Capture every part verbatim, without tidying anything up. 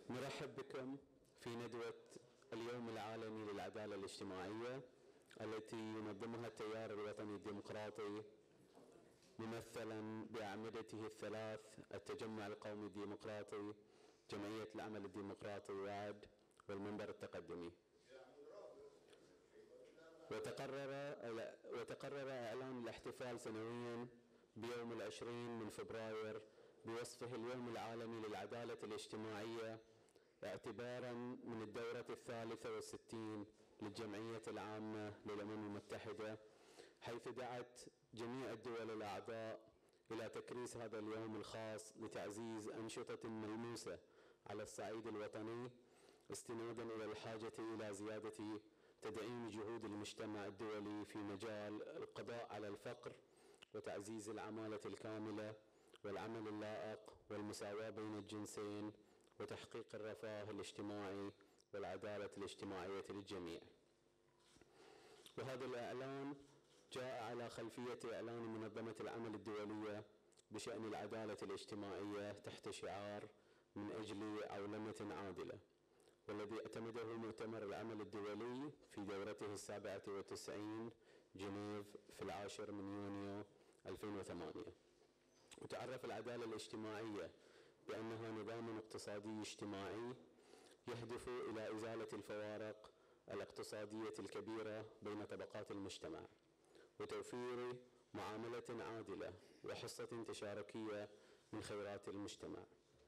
نرحب بكم في ندوة اليوم العالمي للعدالة الاجتماعية التي ينظمها التيار الوطني الديمقراطي ممثلا بأعمدته الثلاث: التجمع القومي الديمقراطي، جمعية العمل الديمقراطي وعد، والمنبر التقدمي. وتقرر وتقرر إعلان الاحتفال سنويا بيوم العشرين من فبراير بوصفه اليوم العالمي للعدالة الاجتماعية، اعتبارا من الدورة الثالثة والستين للجمعية العامة للأمم المتحدة، حيث دعت جميع الدول الأعضاء إلى تكريس هذا اليوم الخاص لتعزيز أنشطة ملموسة على الصعيد الوطني، استنادا إلى الحاجة إلى زيادة تدعيم جهود المجتمع الدولي في مجال القضاء على الفقر وتعزيز العمالة الكاملة والعمل اللائق والمساواة بين الجنسين وتحقيق الرفاه الاجتماعي والعدالة الاجتماعية للجميع. وهذا الإعلان جاء على خلفية إعلان منظمة العمل الدولية بشأن العدالة الاجتماعية تحت شعار من أجل عولمة عادلة، والذي اعتمده مؤتمر العمل الدولي في دورته السابعة والتسعين جنيف في العاشر من يونيو ألفين وثمانية. وتعرف العدالة الاجتماعية بأنها نظام اقتصادي اجتماعي يهدف إلى إزالة الفوارق الاقتصادية الكبيرة بين طبقات المجتمع، وتوفير معاملة عادلة وحصة تشاركية من خيرات المجتمع.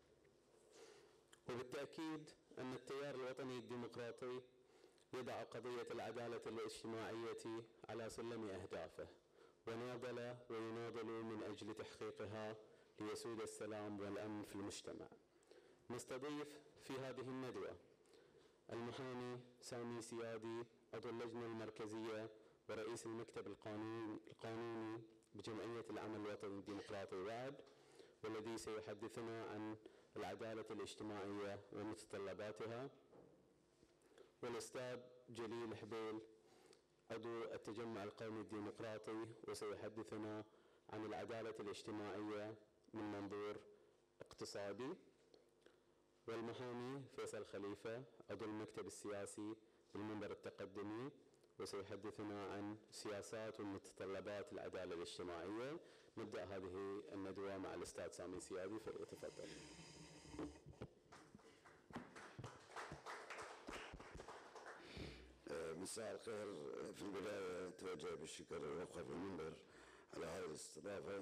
وبالتأكيد أن التيار الوطني الديمقراطي يضع قضية العدالة الاجتماعية على سلم أهدافه، وناضل ويناضل من أجل تحقيقها ليسود السلام والأمن في المجتمع. نستضيف في هذه الندوة المحامي سامي سيادي، عضو اللجنة المركزية ورئيس المكتب القانوني بجمعية العمل الوطني الديمقراطي وعد، والذي سيحدثنا عن العدالة الاجتماعية ومتطلباتها، والأستاذ جليل حبيل، عضو التجمع القومي الديمقراطي، وسيحدثنا عن العدالة الاجتماعية من منظور اقتصادي، والمحامي فيصل خليفة، عضو المكتب السياسي بالمنبر التقدمي، وسيحدثنا عن سياسات ومتطلبات العدالة الاجتماعية. نبدأ هذه الندوة مع الأستاذ سامي سيادي، فليتفضل. مساء الخير. في البداية أتوجه بالشكر والوقف المنبر على هذه الاستضافة،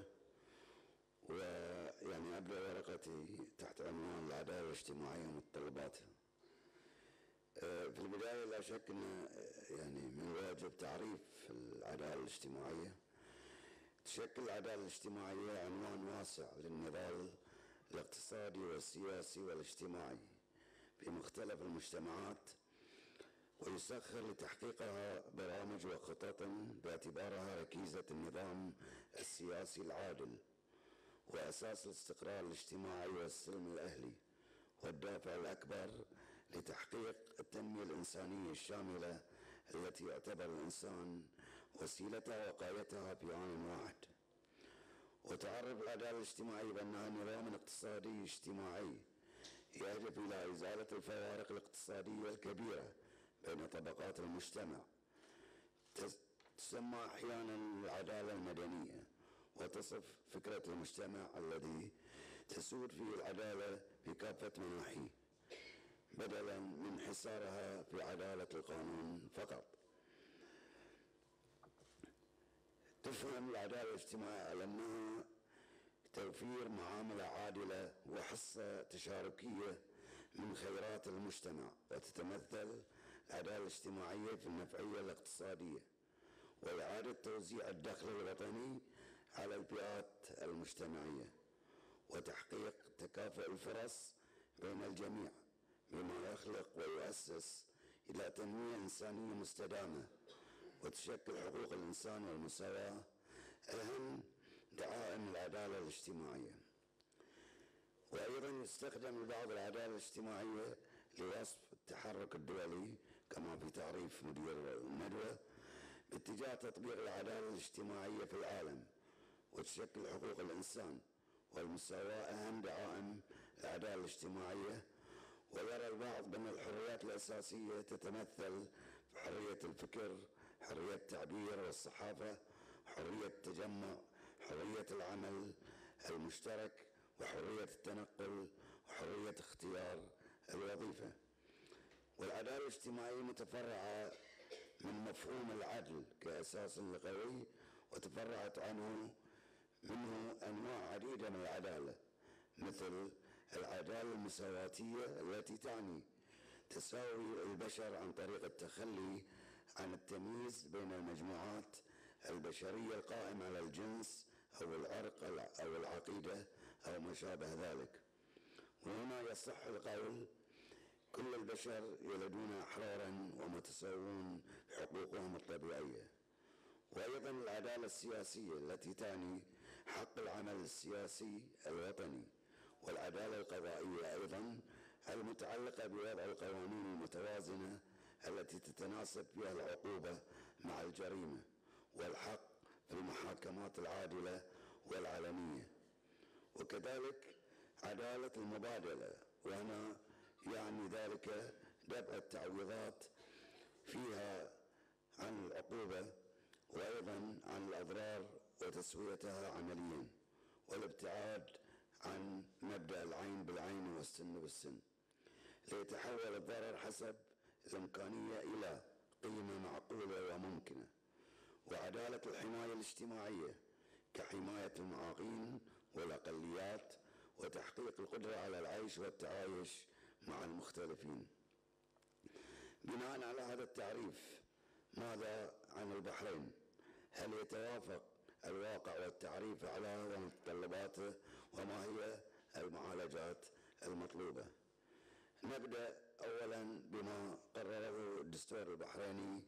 ويعني أبدأ ورقتي تحت عنوان العدالة الاجتماعية ومتطلباتها. في البداية لا شك أن يعني من الواجب تعريف العدالة الاجتماعية. تشكل العدالة الاجتماعية عنوان واسع للنضال الاقتصادي والسياسي والاجتماعي في مختلف المجتمعات، ويسخر لتحقيقها برامج وخطط باعتبارها ركيزة النظام السياسي العادل وأساس الاستقرار الاجتماعي والسلم الأهلي، والدافع الأكبر لتحقيق التنمية الإنسانية الشاملة التي يعتبر الإنسان وسيلتها وقايتها في آن واحد. وتعرف العدالة الاجتماعية بأنها نظام اقتصادي اجتماعي يهدف إلى إزالة الفوارق الاقتصادية الكبيرة بين طبقات المجتمع، تسمى أحيانا العدالة المدنية، وتصف فكرة المجتمع الذي تسود فيه العدالة في كافة مناحيه بدلا من حصارها في عدالة القانون فقط. تفهم العدالة الاجتماعية على أنها توفير معاملة عادلة وحصة تشاركية من خيرات المجتمع، وتتمثل العدالة الاجتماعية في النفعية الاقتصادية وإعادة توزيع الدخل الوطني على الفئات المجتمعية، وتحقيق تكافؤ الفرص بين الجميع، بما يخلق ويؤسس إلى تنمية إنسانية مستدامة، وتشكل حقوق الإنسان والمساواة أهم دعائم العدالة الاجتماعية. وأيضا يستخدم بعض العدالة الاجتماعية لوصف التحرك الدولي كما في تعريف مدير الندوة باتجاه تطبيق العدالة الاجتماعية في العالم، وتشكل حقوق الإنسان والمساواة أهم دعائم العدالة الاجتماعية، ولا الحريات الأساسية تتمثل في حرية الفكر، حرية التعبير والصحافة، حرية التجمع، حرية العمل المشترك، وحرية التنقل، وحرية اختيار الوظيفة. والعدالة الاجتماعية متفرعة من مفهوم العدل كأساس لغوي، وتفرعت عنه منه أنواع عديدة من العدالة، مثل العدالة المساواتية التي تعني تساوي البشر عن طريق التخلي عن التمييز بين المجموعات البشرية القائمة على الجنس أو العرق أو العقيدة أو ما شابه ذلك. وهنا يصح القول كل البشر يولدون أحرارا ومتساوون بحقوقهم الطبيعية. وأيضا العدالة السياسية التي تعني حق العمل السياسي الوطني، والعدالة القضائية أيضا المتعلقة بوضع القوانين المتوازنة التي تتناسب فيها العقوبة مع الجريمة، والحق في المحاكمات العادلة والعلنية. وكذلك عدالة المبادلة، وهنا يعني ذلك دفع التعويضات فيها عن العقوبة وأيضا عن الأضرار وتسويتها عمليا، والابتعاد عن مبدأ العين بالعين والسن بالسن، ليتحول الضرر حسب الإمكانية إلى قيمة معقولة وممكنة. وعدالة الحماية الاجتماعية كحماية المعاقين والأقليات، وتحقيق القدرة على العيش والتعايش مع المختلفين. بناء على هذا التعريف، ماذا عن البحرين؟ هل يتوافق الواقع والتعريف على متطلباته؟ وما هي المعالجات المطلوبة؟ نبدأ أولا بما قرره الدستور البحريني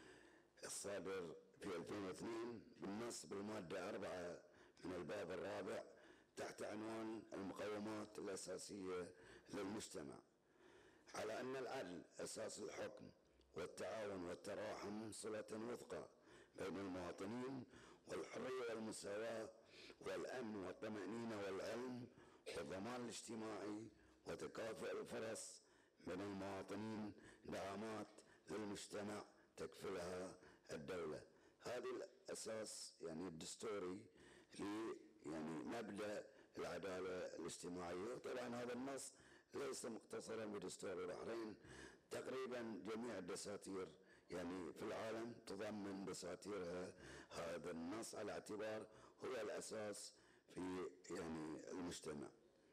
الصادر في ألفين واثنين بالنص بالمادة أربعة من الباب الرابع تحت عنوان المقومات الأساسية للمجتمع، على أن العدل أساس الحكم، والتعاون والتراحم صلة وثقى بين المواطنين، والحرية والمساواة والأمن والطمأنينة والعلم والضمان الاجتماعي وتكافؤ الفرص بين المواطنين دعامات للمجتمع تكفلها الدولة. هذا الأساس يعني الدستوري ل يعني مبدأ العدالة الاجتماعية. طبعا هذا النص ليس مقتصرا بدستور البحرين، تقريبا جميع الدساتير يعني في العالم تضمن دساتيرها هذا النص على اعتبار هو الأساس في يعني المجتمع.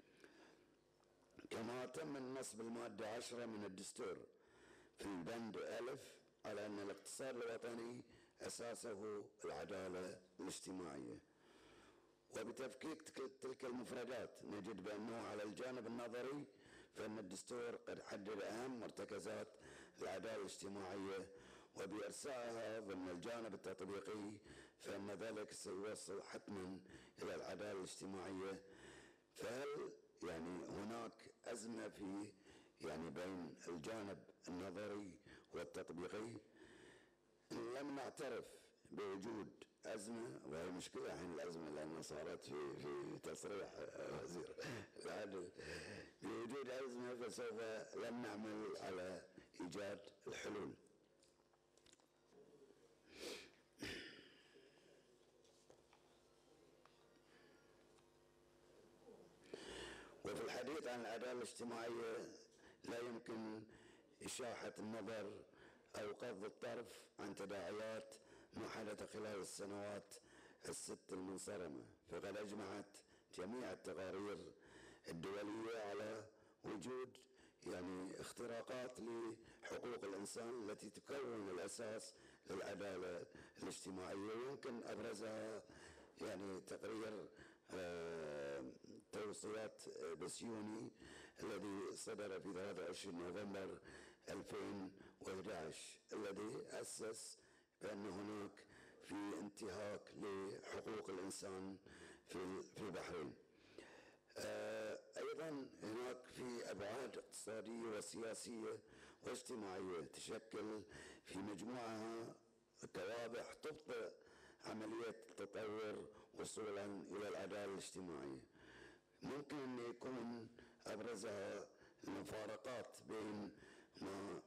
كما تم النص بالمادة عشرة من الدستور في البند ألف على أن الاقتصاد الوطني أساسه العدالة الاجتماعية. وبتفكيك تلك المفردات نجد بأنه على الجانب النظري فإن الدستور قد حدد أهم مرتكزات العدالة الاجتماعية، وبإرسائها ضمن الجانب التطبيقي فإن ذلك سيوصل حتما إلى العدالة الاجتماعية. فهل يعني هناك أزمة في يعني بين الجانب النظري والتطبيقي؟ لم نعترف بوجود أزمة، وهي مشكلة الحين الأزمة لأنها صارت في في تصريح وزير العدل بوجود أزمة، فسوف لن نعمل على إيجاد الحلول. وفي الحديث عن العدالة الاجتماعية لا يمكن إشاحة النظر أو قبض الطرف عن تداعيات ما حدث خلال السنوات الست المنصرمة، فقد أجمعت جميع التقارير الدولية على وجود يعني اختراقات لحقوق الإنسان التي تكون الأساس للعدالة الاجتماعية. ويمكن أبرزها يعني تقرير آه توصيات بسيوني الذي صدر في ثلاثة وعشرين نوفمبر ألفين وأحد عشر الذي أسس بأن هناك في انتهاك لحقوق الإنسان في في البحرين. آه أيضا هناك في أبعاد اقتصادية وسياسية واجتماعية تشكل في مجموعها كوابح تبطئ عملية التطور وصولا إلى العدالة الاجتماعية. ممكن أن يكون أبرزها المفارقات بين ما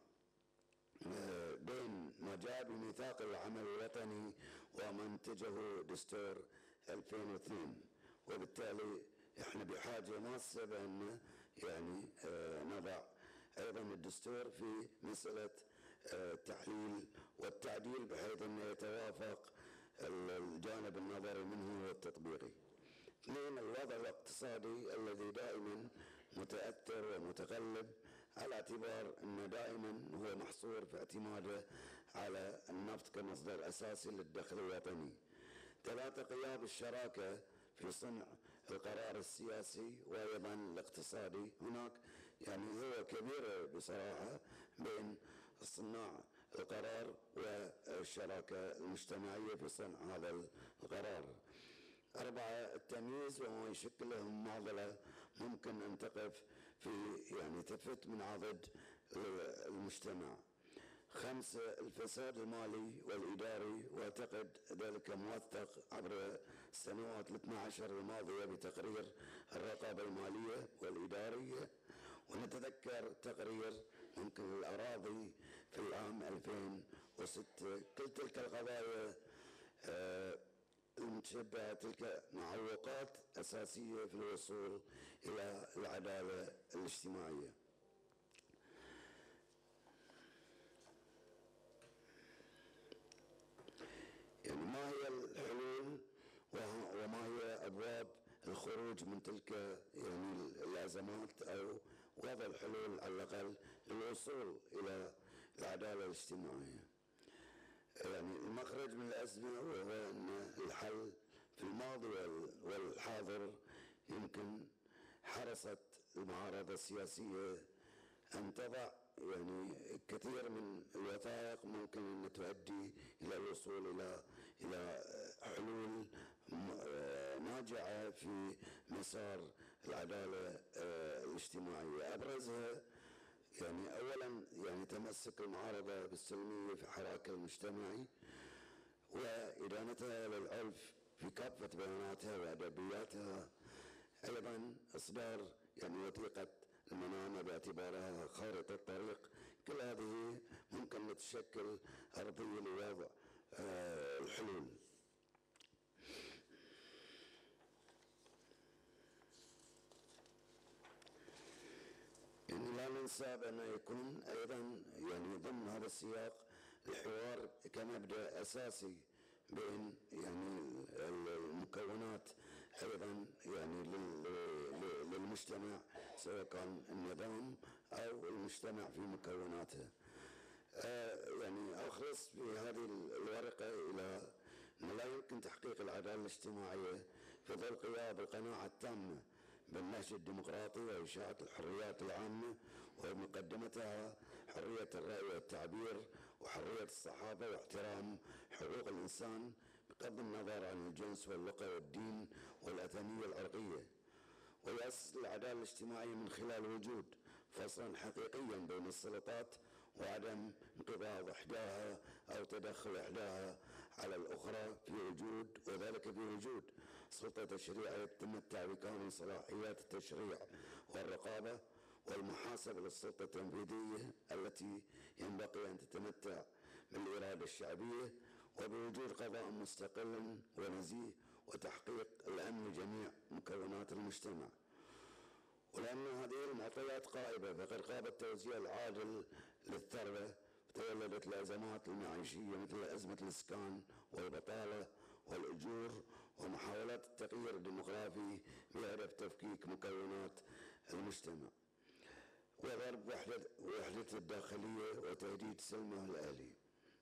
بين ما جاء بميثاق العمل الوطني ومنتجه دستور ألفين واثنين، وبالتالي احنا بحاجه ماسه بان يعني نضع ايضا الدستور في مساله التحليل والتعديل بحيث انه يتوافق الجانب النظري منه والتطبيقي. اثنين، الوضع الاقتصادي الذي دائما متاثر ومتقلب على اعتبار انه دائما هو محصور في اعتماده على النفط كمصدر اساسي للدخل الوطني. ثلاثة، غياب الشراكه في صنع القرار السياسي وايضا الاقتصادي. هناك يعني هو كبيره بصراحه بين صناع القرار والشراكه المجتمعيه في صنع هذا القرار. أربعة، التمييز وما يشكله معضله ممكن ان تقف في يعني تفت من عضد المجتمع. خمسة، الفساد المالي والإداري، واعتقد ذلك موثق عبر السنوات الاثنى عشر الماضية بتقرير الرقابة المالية والإدارية، ونتذكر تقرير ممكن الأراضي في العام ألفين وستة. كل تلك القضايا المتشبهة تلك معوقات أساسية في الوصول إلى العدالة الاجتماعية. يعني ما هي الحلول وما هي أبواب الخروج من تلك يعني الأزمات أو وضع الحلول على الأقل للوصول إلى العدالة الاجتماعية؟ يعني المخرج من الأزمة وهو أن الحل في الماضي والحاضر يمكن حرصت المعارضة السياسية أن تضع يعني كثير من الوثائق ممكن أن تؤدي إلى الوصول إلى إلى حلول ناجعة في مسار العدالة الاجتماعية. أبرزها يعني أولا يعني تمسك المعارضة بالسلمية في حراك المجتمعي وإدانتها للعنف في كافة بياناتها وأدبياتها. أيضا إصدار يعني وثيقة المنامة باعتبارها خارطة طريق. كل هذه ممكن أن تشكل أرضية لوضع آه الحلول. يعني لا ننسى بأن يكون أيضا يعني ضمن هذا السياق الحوار كمبدأ أساسي بين يعني المكونات أيضا يعني للمجتمع سواء كان النظام أو المجتمع في مكوناته. آه يعني أخلص في هذه الورقة إلى أن لا يمكن تحقيق العدالة الاجتماعية في ظل غياب القناعة التامة بالنهج الديمقراطي وإشاعة الحريات العامة ومقدمتها حرية الرأي والتعبير وحرية الصحافة واحترام حقوق الإنسان بغض النظر عن الجنس واللغة والدين والأثنية العرقية. ويأسس العدالة الاجتماعية من خلال وجود فصلا حقيقيا بين السلطات وعدم انقضاض إحداها أو تدخل إحداها على الأخرى في وجود وذلك في وجود سلطة تشريعية تتمتع بكامل صلاحيات التشريع والرقابة والمحاسبة للسلطة التنفيذية التي ينبغي أن تتمتع بالإرادة الشعبية وبوجود قضاء مستقل ونزيه وتحقيق الأمن لجميع مكونات المجتمع. ولأن هذه المعطيات قائمة فقد قام التوزيع العادل للثروة تولدت الأزمات المعيشية مثل أزمة الإسكان والبطالة والأجور ومحاولات التغيير الديمغرافي بهدف تفكيك مكونات المجتمع وضرب وحدة, وحدة الداخلية وتهديد سلمه الآلي.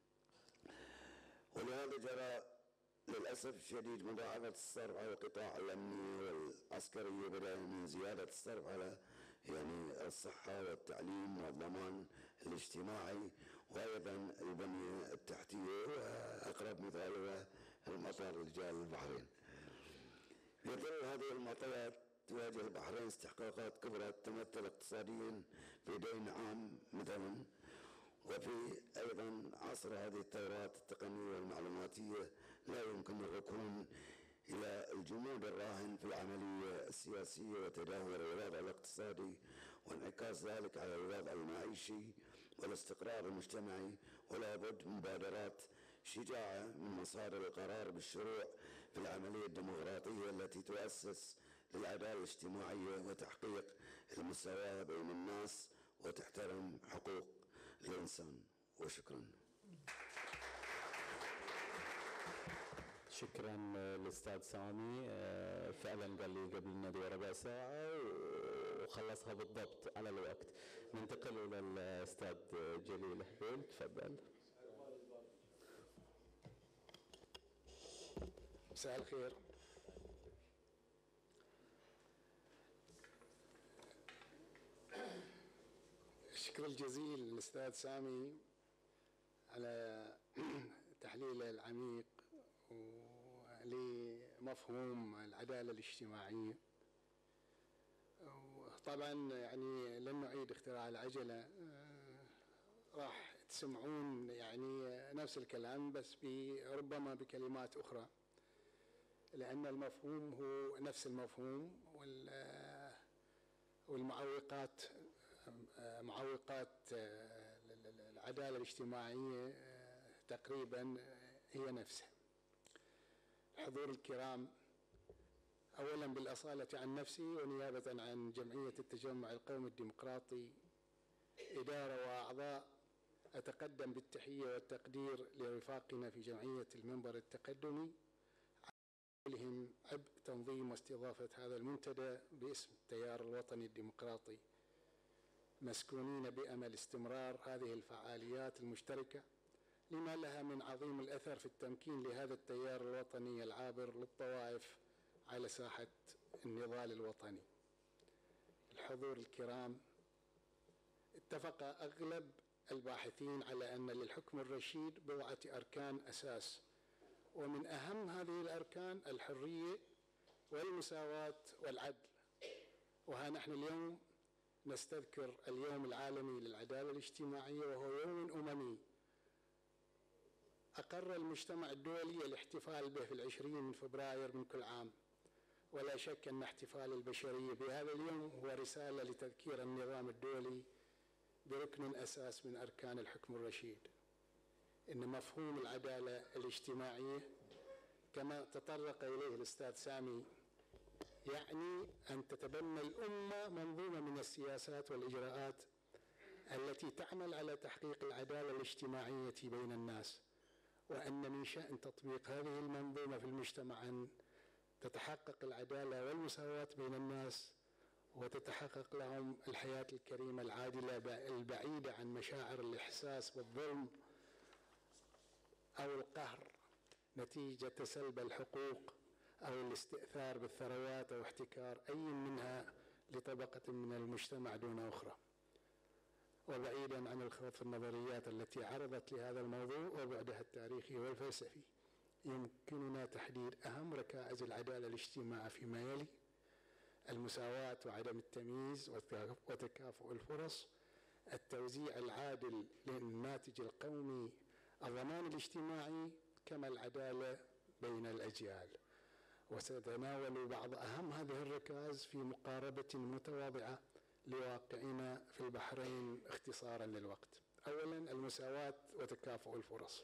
ولهذا جرى للأسف الشديد مضاعفة الصرف على القطاع الأمني والعسكري بدلا من زيادة الصرف على يعني الصحة والتعليم والضمان الاجتماعي وأيضا البنية التحتية وأقرب مثالها المطار اللي جاء للبحرين. في ظل هذه المعطيات تواجه البحرين استحقاقات كبرى تتمثل اقتصاديا في دين عام مثلا وفي أيضا عصر هذه الثورات التقنية والمعلوماتية لا يمكن الركون إلى الجمود الراهن في العملية السياسية وتدهور الوضع الاقتصادي وانعكاس ذلك على الوضع المعيشي والاستقرار المجتمعي، ولا بد من مبادرات شجاعة من مصادر القرار بالشروع في العملية الديمقراطية التي تؤسس للعدالة الاجتماعية وتحقيق المساواة بين الناس وتحترم حقوق الإنسان. وشكرا. شكرا للأستاذ سامي، فعلا قال لي قبل الندوة ربع ساعة وخلصها بالضبط على الوقت. ننتقل إلى الأستاذ جليل. حبيل تفضل. مساء الخير. الشكر الجزيل للأستاذ سامي على تحليله العميق لمفهوم العدالة الاجتماعية. طبعا يعني لن نعيد اختراع العجلة، راح تسمعون يعني نفس الكلام بس ربما بكلمات أخرى، لأن المفهوم هو نفس المفهوم، والمعوقات معوقات العدالة الاجتماعية تقريبا هي نفسها. الحضور الكرام، أولا بالأصالة عن نفسي ونيابة عن جمعية التجمع القومي الديمقراطي إدارة وأعضاء، أتقدم بالتحية والتقدير لرفاقنا في جمعية المنبر التقدمي عليهم عبء تنظيم واستضافة هذا المنتدى باسم التيار الوطني الديمقراطي، مسكونين بأمل استمرار هذه الفعاليات المشتركة لما لها من عظيم الأثر في التمكين لهذا التيار الوطني العابر للطوائف على ساحة النضال الوطني. الحضور الكرام، اتفق أغلب الباحثين على أن للحكم الرشيد بضعة أركان أساس، ومن أهم هذه الأركان الحرية والمساواة والعدل. وها نحن اليوم نستذكر اليوم العالمي للعدالة الاجتماعية، وهو يوم أممي أقر المجتمع الدولي الاحتفال به في العشرين من فبراير من كل عام. ولا شك أن احتفال البشرية بهذا اليوم هو رسالة لتذكير النظام الدولي بركن أساس من أركان الحكم الرشيد، إن مفهوم العدالة الاجتماعية كما تطرق إليه الأستاذ سامي يعني أن تتبنى الأمة منظومة من السياسات والإجراءات التي تعمل على تحقيق العدالة الاجتماعية بين الناس، وأن من شأن تطبيق هذه المنظومة في المجتمع أن تتحقق العدالة والمساواة بين الناس، وتتحقق لهم الحياة الكريمة العادلة البعيدة عن مشاعر الإحساس بالظلم أو القهر نتيجة سلب الحقوق أو الاستئثار بالثروات أو احتكار أي منها لطبقة من المجتمع دون أخرى. وبعيدا عن الخوض في النظريات التي عرضت لهذا الموضوع وبعدها التاريخي والفلسفي، يمكننا تحديد أهم ركائز العدالة الاجتماعية فيما يلي: المساواة وعدم التمييز وتكافؤ الفرص، التوزيع العادل للناتج القومي، الضمان الاجتماعي، كما العدالة بين الأجيال. وسنتناول بعض أهم هذه الركائز في مقاربة متواضعة لواقعنا في البحرين اختصارا للوقت. أولا، المساواة وتكافؤ الفرص.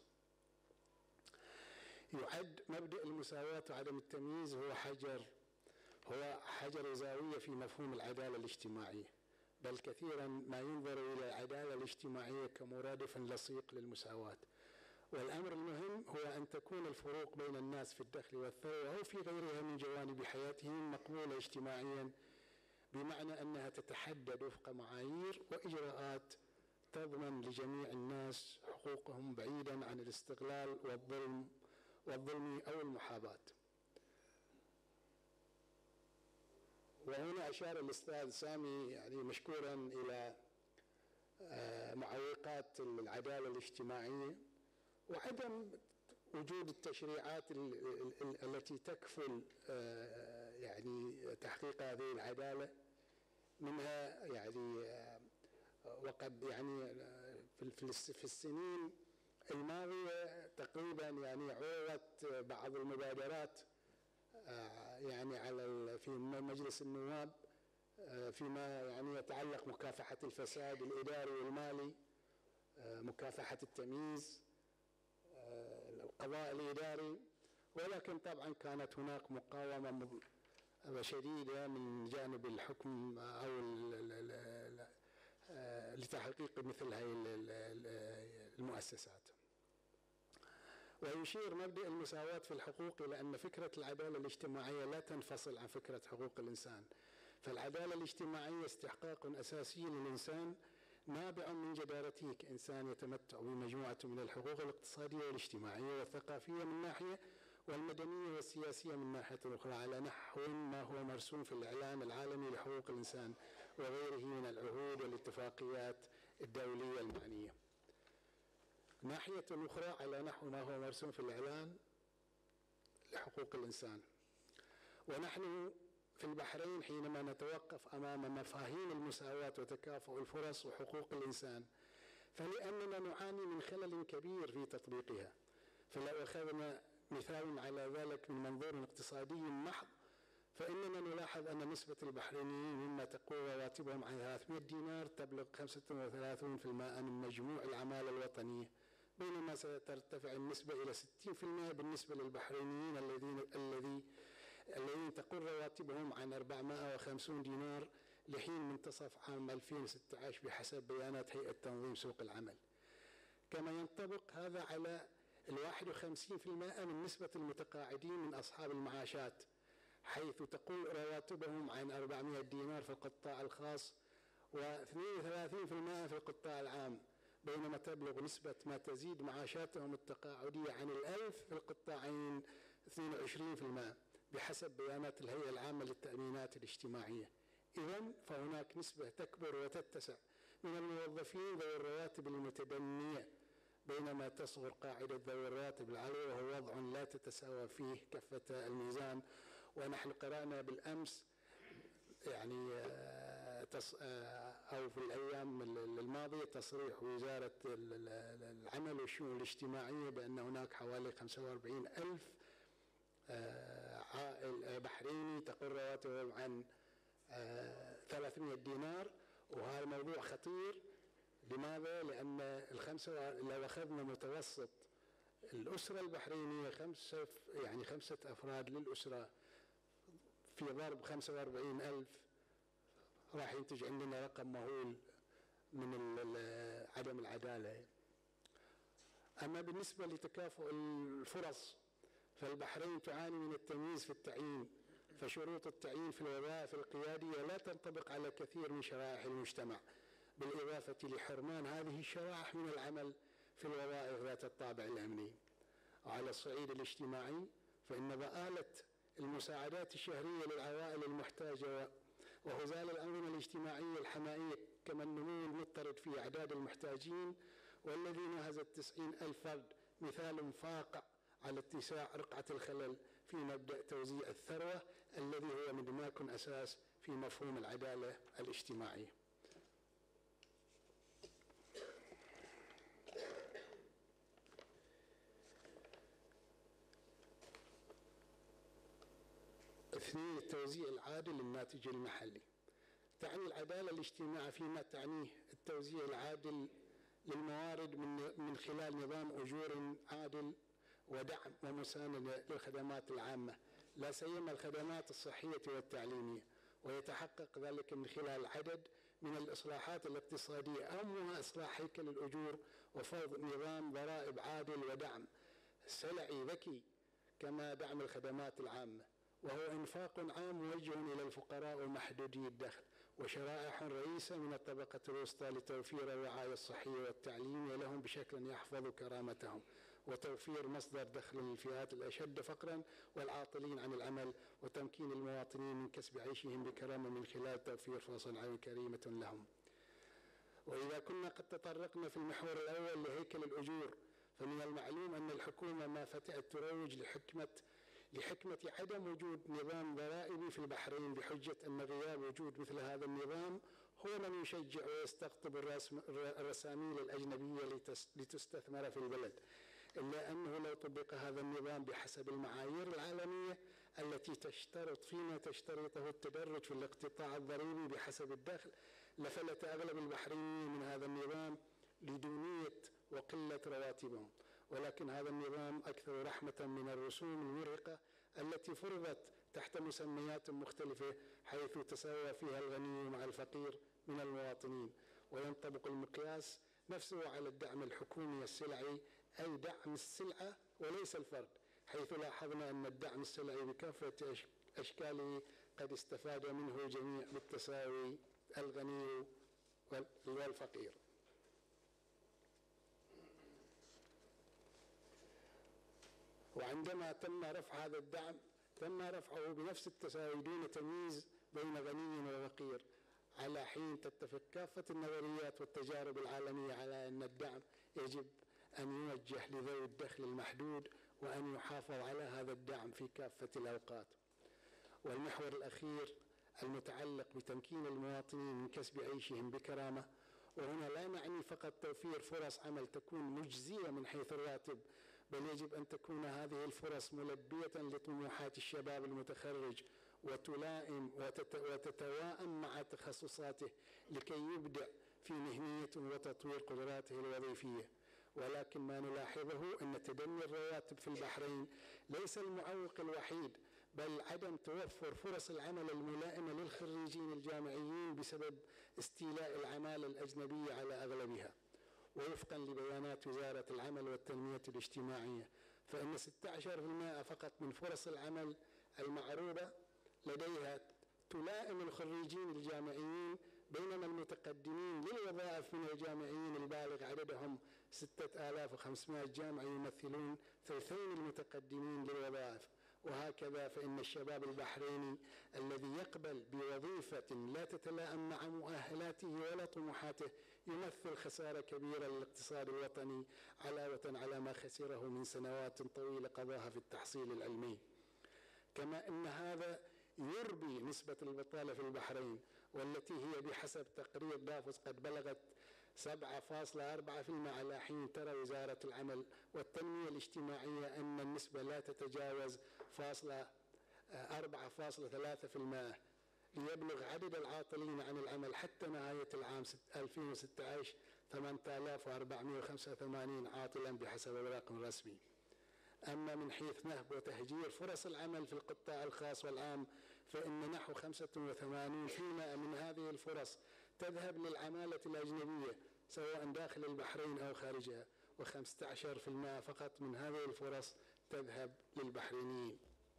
يعد مبدأ المساواة وعدم التمييز هو حجر هو حجر زاوية في مفهوم العدالة الاجتماعية، بل كثيرا ما ينظر إلى العدالة الاجتماعية كمرادف لصيق للمساواة. والأمر المهم هو أن تكون الفروق بين الناس في الدخل والثروة أو في غيرها من جوانب حياتهم مقبولة اجتماعيا، بمعنى أنها تتحدد وفق معايير وإجراءات تضمن لجميع الناس حقوقهم بعيدا عن الاستغلال والظلم والظلم أو المحاباة. وهنا أشار الأستاذ سامي يعني مشكورا إلى معوقات العدالة الاجتماعية وعدم وجود التشريعات التي تكفل يعني تحقيق هذه العدالة. منها يعني وقد يعني في السنين الماضية تقريبا يعني عرضت بعض المبادرات يعني على في مجلس النواب فيما يعني يتعلق مكافحة الفساد الإداري والمالي مكافحة التمييز، القضاء الإداري، ولكن طبعا كانت هناك مقاومة شديدة من جانب الحكم أو لتحقيق مثل هذه المؤسسات. ويشير مبدأ المساواة في الحقوق إلى أن فكرة العدالة الاجتماعية لا تنفصل عن فكرة حقوق الإنسان، فالعدالة الاجتماعية استحقاق أساسي للإنسان نابع من جدارته كإنسان يتمتع بمجموعة من الحقوق الاقتصادية والاجتماعية والثقافية من ناحية، والمدنية والسياسية من ناحية أخرى، على نحو ما هو مرسوم في الإعلان العالمي لحقوق الإنسان وغيره من العهود والاتفاقيات الدولية المعنية. ناحية أخرى على نحو ما هو مرسوم في الإعلان لحقوق الإنسان. ونحن في البحرين حينما نتوقف أمام مفاهيم المساواة وتكافؤ الفرص وحقوق الإنسان فلأننا نعاني من خلل كبير في تطبيقها. فلو أخذنا مثال على ذلك من منظور اقتصادي محض فإننا نلاحظ أن نسبة البحرينيين مما تقول رواتبهم عن ثلاثمئة دينار تبلغ خمسة وثلاثين بالمئة من مجموع العمالة الوطنية، بينما سترتفع النسبة إلى ستين بالمئة بالنسبة للبحرينيين الذين الذي الذين تقول رواتبهم عن أربعمئة وخمسين دينار لحين منتصف عام ألفين وستة عشر بحسب بيانات هيئة تنظيم سوق العمل. كما ينطبق هذا على الواحد وخمسين بالمئة من نسبة المتقاعدين من أصحاب المعاشات، حيث تقول رواتبهم عن أربعمئة دينار في القطاع الخاص واثنين وثلاثين بالمئة في القطاع العام، بينما تبلغ نسبة ما تزيد معاشاتهم التقاعدية عن الألف في القطاعين اثنين وعشرين بالمئة بحسب بيانات الهيئة العامة للتأمينات الاجتماعية. إذن فهناك نسبة تكبر وتتسع من الموظفين ذوي الرواتب المتدنية، بينما تصغر قاعدة ذوي الرواتب العالية، وهو وضع لا تتساوى فيه كفة الميزان. ونحن قرأنا بالأمس يعني أو في الأيام الماضية تصريح وزارة العمل والشؤون الاجتماعية بأن هناك حوالي خمسة وأربعين ألف عائل بحريني تقل رواتبهم عن ثلاثمئة دينار، وهذا الموضوع خطير. لماذا؟ لأن الخمسة لو أخذنا متوسط الأسرة البحرينية خمسة يعني خمسة أفراد للأسرة في ضرب خمسة وأربعين ألف راح ينتج عندنا رقم مهول من عدم العدالة. أما بالنسبة لتكافؤ الفرص فالبحرين تعاني من التمييز في التعيين، فشروط التعيين في الوظائف القيادية لا تنطبق على كثير من شرائح المجتمع، بالإضافة لحرمان هذه الشرائح من العمل في الوظائف ذات الطابع الأمني. وعلى الصعيد الاجتماعي فإن ضآلة المساعدات الشهرية للعوائل المحتاجة وهزال الأنظمة الاجتماعية الحمائية كما النمو المضطرد في أعداد المحتاجين والذي نهز التسعين ألف فرد مثال فاقع على اتساع رقعة الخلل في مبدأ توزيع الثروة الذي هو مدماك أساس في مفهوم العدالة الاجتماعية. اثنين، التوزيع العادل للناتج المحلي. تعني العدالة الاجتماعية فيما تعنيه التوزيع العادل للموارد من من خلال نظام أجور عادل ودعم ومساندة للخدمات العامة، لا سيما الخدمات الصحية والتعليمية، ويتحقق ذلك من خلال عدد من الإصلاحات الاقتصادية أهمها إصلاح هيكل الأجور وفرض نظام ضرائب عادل ودعم سلعي ذكي كما دعم الخدمات العامة، وهو إنفاق عام موجه إلى الفقراء ومحدودي الدخل وشرائح رئيسة من الطبقة الوسطى لتوفير الرعاية الصحية والتعليمية لهم بشكل يحفظ كرامتهم، وتوفير مصدر دخل للفئات الأشد فقرا والعاطلين عن العمل، وتمكين المواطنين من كسب عيشهم بكرامة من خلال توفير فرص عمل كريمة لهم. وإذا كنا قد تطرقنا في المحور الأول لهيكل الأجور، فمن المعلوم أن الحكومة ما فتأت تروج لحكمة لحكمة عدم وجود نظام ضرائبي في البحرين بحجة أن غياب وجود مثل هذا النظام هو من يشجع ويستقطب الرساميل الأجنبية لتستثمر في البلد، إلا أنه لو طبق هذا النظام بحسب المعايير العالمية التي تشترط فيما تشترطه التدرج في الاقتطاع الضريبي بحسب الدخل لفلت أغلب البحرينيين من هذا النظام لدونية وقلة رواتبهم، ولكن هذا النظام أكثر رحمة من الرسوم المرهقة التي فرضت تحت مسميات مختلفة، حيث تساوى فيها الغني مع الفقير من المواطنين، وينطبق المقياس نفسه على الدعم الحكومي السلعي، أي دعم السلعة وليس الفرد، حيث لاحظنا أن الدعم السلعي بكافة أشكاله قد استفاد منه الجميع بالتساوي، الغني والفقير. وعندما تم رفع هذا الدعم تم رفعه بنفس التساوي دون تمييز بين غني وفقير، على حين تتفق كافة النظريات والتجارب العالمية على أن الدعم يجب أن يوجه لذوي الدخل المحدود، وأن يحافظ على هذا الدعم في كافة الأوقات. والمحور الأخير المتعلق بتمكين المواطنين من كسب عيشهم بكرامة، وهنا لا نعني فقط توفير فرص عمل تكون مجزية من حيث الراتب، بل يجب أن تكون هذه الفرص ملبية لطموحات الشباب المتخرج وتلائم وتتواءم مع تخصصاته لكي يبدع في مهنية وتطوير قدراته الوظيفية. ولكن ما نلاحظه أن تدني الرواتب في البحرين ليس المعوق الوحيد، بل عدم توفر فرص العمل الملائمة للخريجين الجامعيين بسبب استيلاء العمالة الأجنبية على أغلبها. ووفقا لبيانات وزارة العمل والتنمية الاجتماعية، فإن ستة عشر بالمئة فقط من فرص العمل المعروضة لديها تلائم الخريجين الجامعيين، بينما المتقدمين للوظائف من الجامعيين البالغ عددهم ستة آلاف وخمسمائة جامعة يمثلون ثلثين المتقدمين للوظائف. وهكذا فإن الشباب البحريني الذي يقبل بوظيفة لا تتلائم مع مؤهلاته ولا طموحاته يمثل خسارة كبيرة للاقتصاد الوطني، علاوة على ما خسره من سنوات طويلة قضاها في التحصيل العلمي. كما أن هذا يربي نسبة البطالة في البحرين، والتي هي بحسب تقرير دافوس قد بلغت سبعة فاصلة أربعة بالمئة، على حين ترى وزارة العمل والتنمية الاجتماعية أن النسبة لا تتجاوز فاصلة أربعة فاصلة ثلاثة بالمئة، ليبلغ عدد العاطلين عن العمل حتى نهاية العام ألفين وستة عشر ثمانية آلاف وأربعمائة وخمسة وثمانين عاطلا بحسب الرقم الرسمي. أما من حيث نهب وتهجير فرص العمل في القطاع الخاص والعام، فإن نحو خمسة وثمانين بالمئة من هذه الفرص تذهب للعمالة الأجنبية سواء داخل البحرين أو خارجها، وخمسة عشر بالمئة فقط من هذه الفرص تذهب للبحرينيين.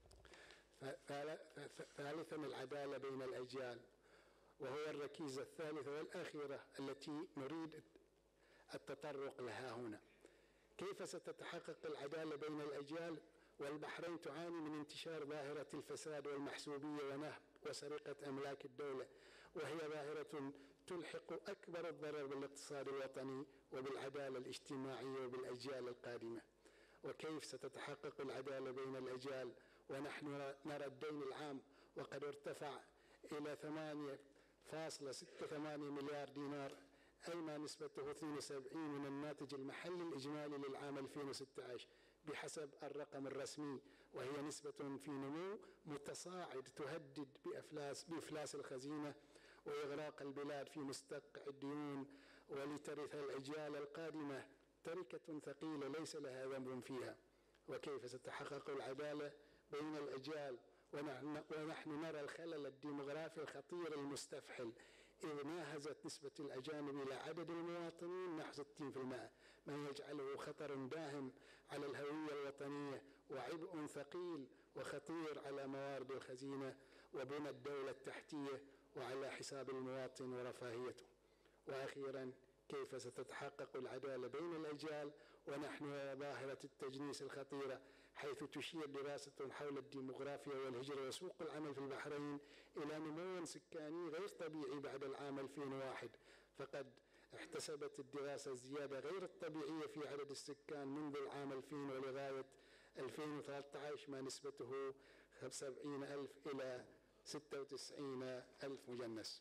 ثالثا، العدالة بين الأجيال، وهو الركيزة الثالثة والأخيرة التي نريد التطرق لها هنا. كيف ستتحقق العدالة بين الأجيال والبحرين تعاني من انتشار ظاهرة الفساد والمحسوبية ونهب وسرقة أملاك الدولة، وهي ظاهرة تلحق أكبر الضرر بالاقتصاد الوطني وبالعدالة الاجتماعية وبالأجيال القادمة؟ وكيف ستتحقق العدالة بين الأجيال ونحن نرى الدين العام وقد ارتفع إلى ثمانية فاصلة ستة ثمانية مليار دينار، أي ما نسبته اثنين وسبعين من الناتج المحلي الإجمالي للعام ألفين وستة عشر بحسب الرقم الرسمي، وهي نسبة في نمو متصاعد تهدد بإفلاس بإفلاس الخزينة وإغراق البلاد في مستنقع الديون، ولترث الأجيال القادمة تركة ثقيلة ليس لها ذنب فيها. وكيف ستتحقق العدالة بين الأجيال ونحن نرى الخلل الديمغرافي الخطير المستفحل، إذ ناهزت نسبة الأجانب إلى عدد المواطنين نحو ستين بالمئة، ما يجعله خطر داهم على الهوية الوطنية وعبء ثقيل وخطير على موارد الخزينة وبنى الدولة التحتية وعلى حساب المواطن ورفاهيته. وأخيرا، كيف ستتحقق العدالة بين الأجيال ونحن ظاهرة التجنيس الخطيرة، حيث تشير دراسة حول الديمغرافيا والهجرة وسوق العمل في البحرين إلى نمو سكاني غير طبيعي بعد العام ألفين وواحد، فقد احتسبت الدراسة الزيادة غير الطبيعية في عدد السكان منذ العام ألفين ولغاية ألفين وثلاثة عشر ما نسبته سبعين ألف إلى ستة وتسعين ألف مجنس.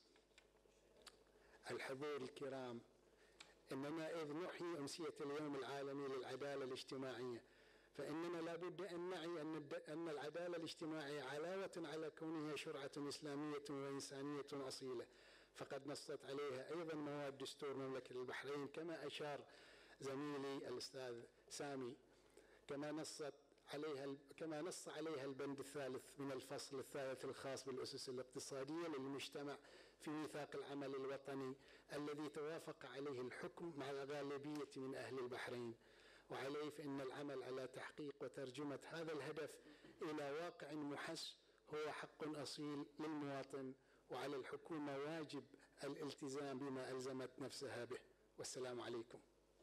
الحضور الكرام، إننا إذ نحيي أمسية اليوم العالمي للعدالة الاجتماعية، فإننا لابد أن نعي أن العدالة الاجتماعية علاوة على كونها شرعة إسلامية وإنسانية أصيلة، فقد نصت عليها أيضا مواد دستور مملكة البحرين، كما أشار زميلي الأستاذ سامي، كما نصت عليها كما نص عليها البند الثالث من الفصل الثالث الخاص بالأسس الاقتصادية للمجتمع في ميثاق العمل الوطني الذي توافق عليه الحكم مع الغالبية من أهل البحرين. وعليه فإن العمل على تحقيق وترجمة هذا الهدف إلى واقع محس هو حق أصيل للمواطن، وعلى الحكومة واجب الالتزام بما ألزمت نفسها به. والسلام عليكم.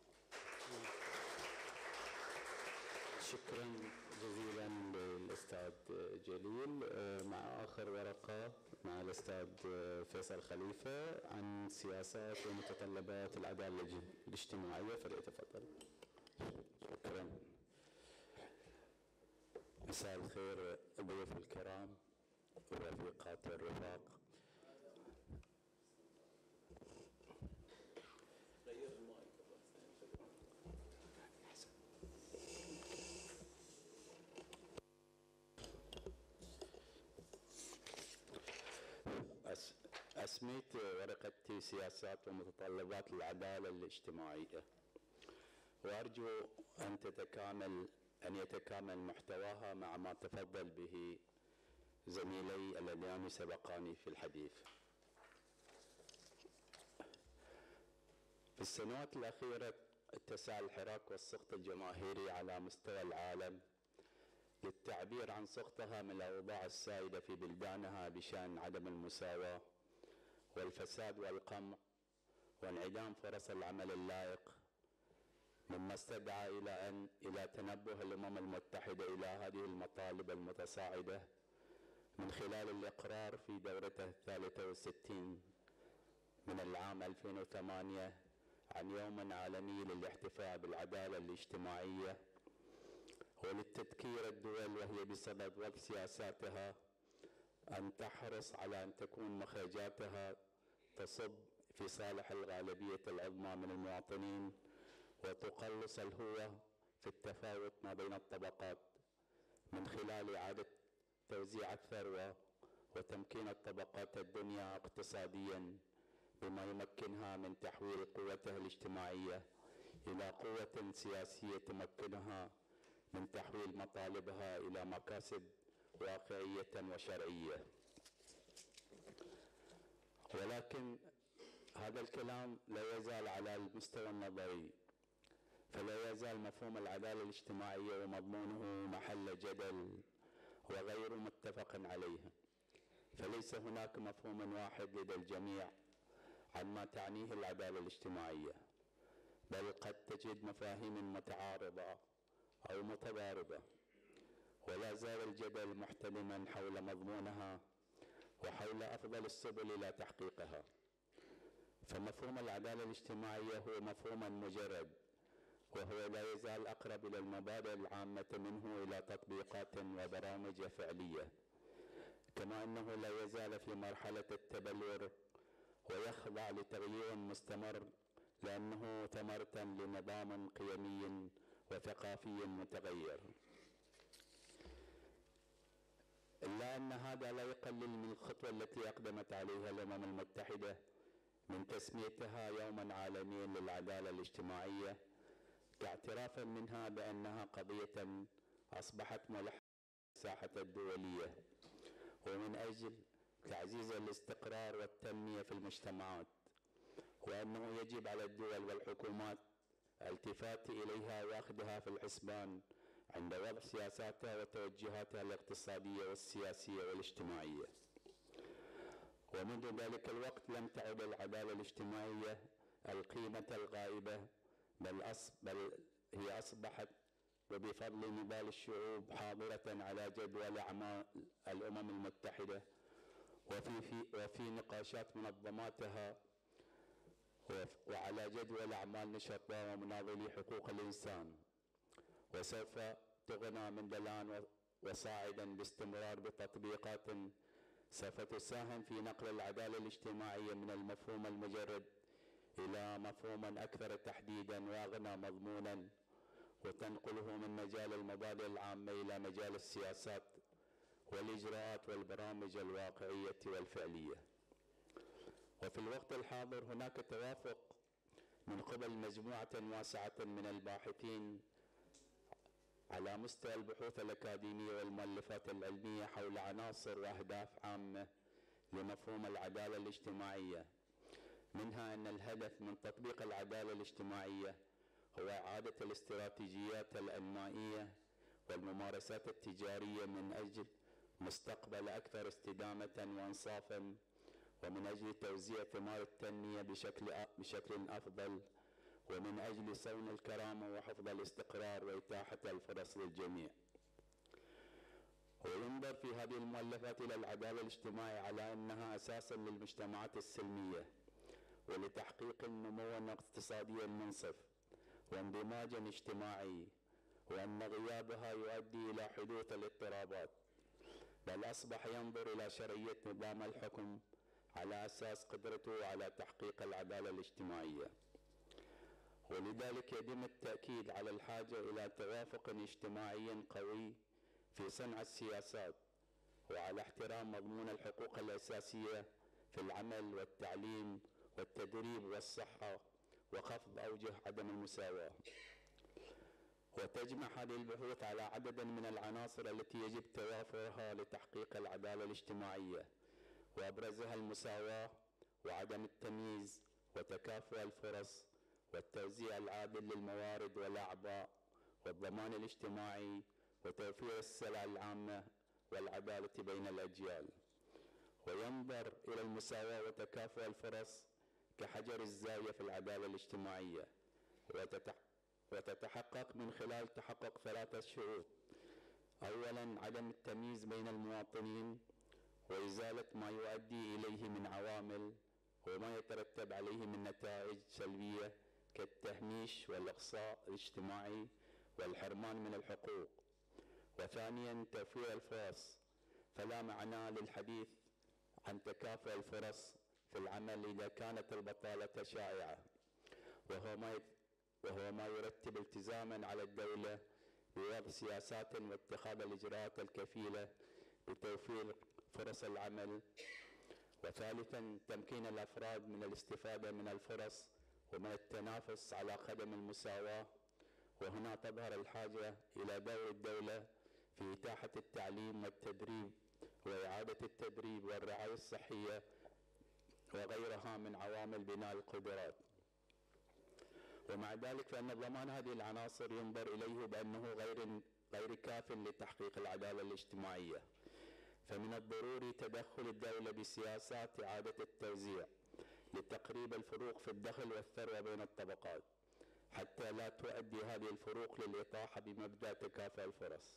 شكرا جزيلا للأستاذ جليل. مع آخر ورقة مع الأستاذ فيصل خليفة عن سياسات ومتطلبات العدالة الاجتماعية، فليتفضل. شكرا. مساء الخير الضيوف الكرام ورفيقات الرفاق. أسميت ورقتي سياسات ومتطلبات العدالة الاجتماعية، وأرجو أن تتكامل أن يتكامل محتواها مع ما تفضل به زميلي اللذان سبقاني في الحديث. في السنوات الأخيرة اتسع الحراك والسخط الجماهيري على مستوى العالم للتعبير عن سخطها من الأوضاع السائدة في بلدانها بشأن عدم المساواة والفساد والقمع وانعدام فرص العمل اللائق، مما استدعى إلى أن إلى تنبه الأمم المتحدة إلى هذه المطالب المتصاعدة من خلال الإقرار في دورته الثالثة والستين من العام ألفين وثمانية عن يوم عالمي للاحتفاء بالعدالة الاجتماعية، وللتذكير الدول وهي بصدد وضع سياساتها أن تحرص على أن تكون مخرجاتها تصب في صالح الغالبية العظمى من المواطنين، وتقلص الهوة في التفاوت ما بين الطبقات من خلال إعادة توزيع الثروة وتمكين الطبقات الدنيا اقتصاديا بما يمكنها من تحويل قوتها الاجتماعية إلى قوة سياسية تمكنها من تحويل مطالبها إلى مكاسب واقعية وشرعية. ولكن هذا الكلام لا يزال على المستوى النظري، فلا يزال مفهوم العدالة الاجتماعية ومضمونه محل جدل وغير متفق عليه، فليس هناك مفهوم واحد لدى الجميع عن ما تعنيه العدالة الاجتماعية، بل قد تجد مفاهيم متعارضة أو متضاربة، ولا زال الجدل محتدما حول مضمونها وحول أفضل السبل إلى تحقيقها. فمفهوم العدالة الاجتماعية هو مفهوم مجرد، وهو لا يزال أقرب إلى المبادئ العامة منه إلى تطبيقات وبرامج فعلية، كما أنه لا يزال في مرحلة التبلور ويخضع لتغيير مستمر، لأنه ثمرة لنظام قيمي وثقافي متغير. إلا أن هذا لا يقلل من الخطوة التي أقدمت عليها الأمم المتحدة من تسميتها يوما عالميا للعدالة الاجتماعية، كاعترافا منها بأنها قضية أصبحت ملحة في الساحة الدولية، ومن أجل تعزيز الاستقرار والتنمية في المجتمعات، وأنه يجب على الدول والحكومات الالتفات إليها وأخذها في الحسبان عند وضع سياساتها وتوجهاتها الاقتصادية والسياسية والاجتماعية. ومنذ ذلك الوقت لم تعد العدالة الاجتماعية القيمة الغائبة، بل, أص... بل هي أصبحت وبفضل نضال الشعوب حاضرة على جدول أعمال الأمم المتحدة وفي, في... وفي نقاشات منظماتها وعلى جدول أعمال نشطاء ومناضلي حقوق الإنسان، وسوف تغنى من الآن وصاعدا باستمرار بتطبيقات سوف تساهم في نقل العدالة الاجتماعية من المفهوم المجرد إلى مفهوم أكثر تحديدا وأغنى مضمونا، وتنقله من مجال المبادئ العامة إلى مجال السياسات والإجراءات والبرامج الواقعية والفعلية. وفي الوقت الحاضر هناك توافق من قبل مجموعة واسعة من الباحثين على مستوى البحوث الأكاديمية والمؤلفات العلمية حول عناصر وأهداف عامة لمفهوم العدالة الاجتماعية، منها أن الهدف من تطبيق العدالة الاجتماعية هو إعادة الاستراتيجيات الإنمائية والممارسات التجارية من أجل مستقبل أكثر استدامة وإنصافا، ومن أجل توزيع ثمار التنمية بشكل بشكل أفضل، ومن أجل صون الكرامة وحفظ الاستقرار وإتاحة الفرص للجميع. وينظر في هذه المؤلفات إلى العدالة الاجتماعية على أنها أساسا للمجتمعات السلمية ولتحقيق النمو الاقتصادي المنصف واندماجا اجتماعي، وأن غيابها يؤدي إلى حدوث الاضطرابات، بل أصبح ينظر إلى شرعية نظام الحكم على أساس قدرته على تحقيق العدالة الاجتماعية. ولذلك يتم التأكيد على الحاجة إلى توافق اجتماعي قوي في صنع السياسات، وعلى احترام مضمون الحقوق الأساسية في العمل والتعليم والتدريب والصحة، وخفض أوجه عدم المساواة. وتجمع هذه البحوث على عدد من العناصر التي يجب توافرها لتحقيق العدالة الاجتماعية، وأبرزها المساواة وعدم التمييز وتكافؤ الفرص والتوزيع العادل للموارد والأعباء والضمان الاجتماعي وتوفير السلع العامة والعدالة بين الأجيال. وينظر إلى المساواة وتكافؤ الفرص كحجر الزاوية في العدالة الاجتماعية، وتتحقق من خلال تحقق ثلاثة شروط: أولا عدم التمييز بين المواطنين وإزالة ما يؤدي إليه من عوامل وما يترتب عليه من نتائج سلبية كالتهميش والإقصاء الاجتماعي والحرمان من الحقوق. وثانيا توفير الفرص، فلا معنى للحديث عن تكافؤ الفرص في العمل إذا كانت البطالة شائعة، وهو ما وهو ما يرتب التزاما على الدولة بوضع سياسات واتخاذ الإجراءات الكفيلة بتوفير فرص العمل. وثالثا تمكين الأفراد من الاستفادة من الفرص ومن التنافس على قدم المساواة، وهنا تظهر الحاجة إلى دور الدولة في إتاحة التعليم والتدريب وإعادة التدريب والرعاية الصحية وغيرها من عوامل بناء القدرات. ومع ذلك فإن ضمان هذه العناصر ينظر إليه بأنه غير غير كاف لتحقيق العدالة الاجتماعية، فمن الضروري تدخل الدولة بسياسات إعادة التوزيع لتقريب الفروق في الدخل والثروة بين الطبقات، حتى لا تؤدي هذه الفروق للإطاحة بمبدأ تكافؤ الفرص.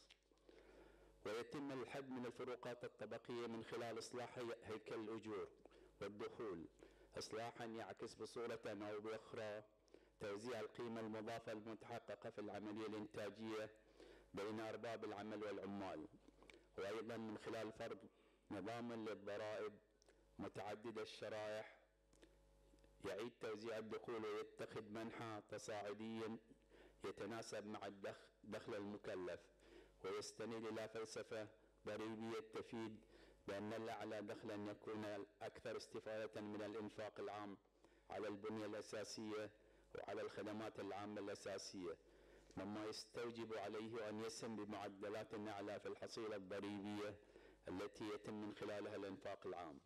ويتم الحد من الفروقات الطبقية من خلال إصلاح هيكل الأجور والدخول، إصلاحا يعكس بصورة أو بأخرى توزيع القيمة المضافة المتحققة في العملية الإنتاجية بين أرباب العمل والعمال، وأيضا من خلال فرض نظام للضرائب متعدد الشرائح يعيد توزيع الدخول ويتخذ منحى تصاعديا يتناسب مع الدخل المكلف، ويستند إلى فلسفة ضريبية تفيد بأن الأعلى دخلا يكون أكثر استفادة من الإنفاق العام على البنية الأساسية وعلى الخدمات العامة الأساسية، مما يستوجب عليه أن يسهم بمعدلات أعلى في الحصيلة الضريبية التي يتم من خلالها الإنفاق العام.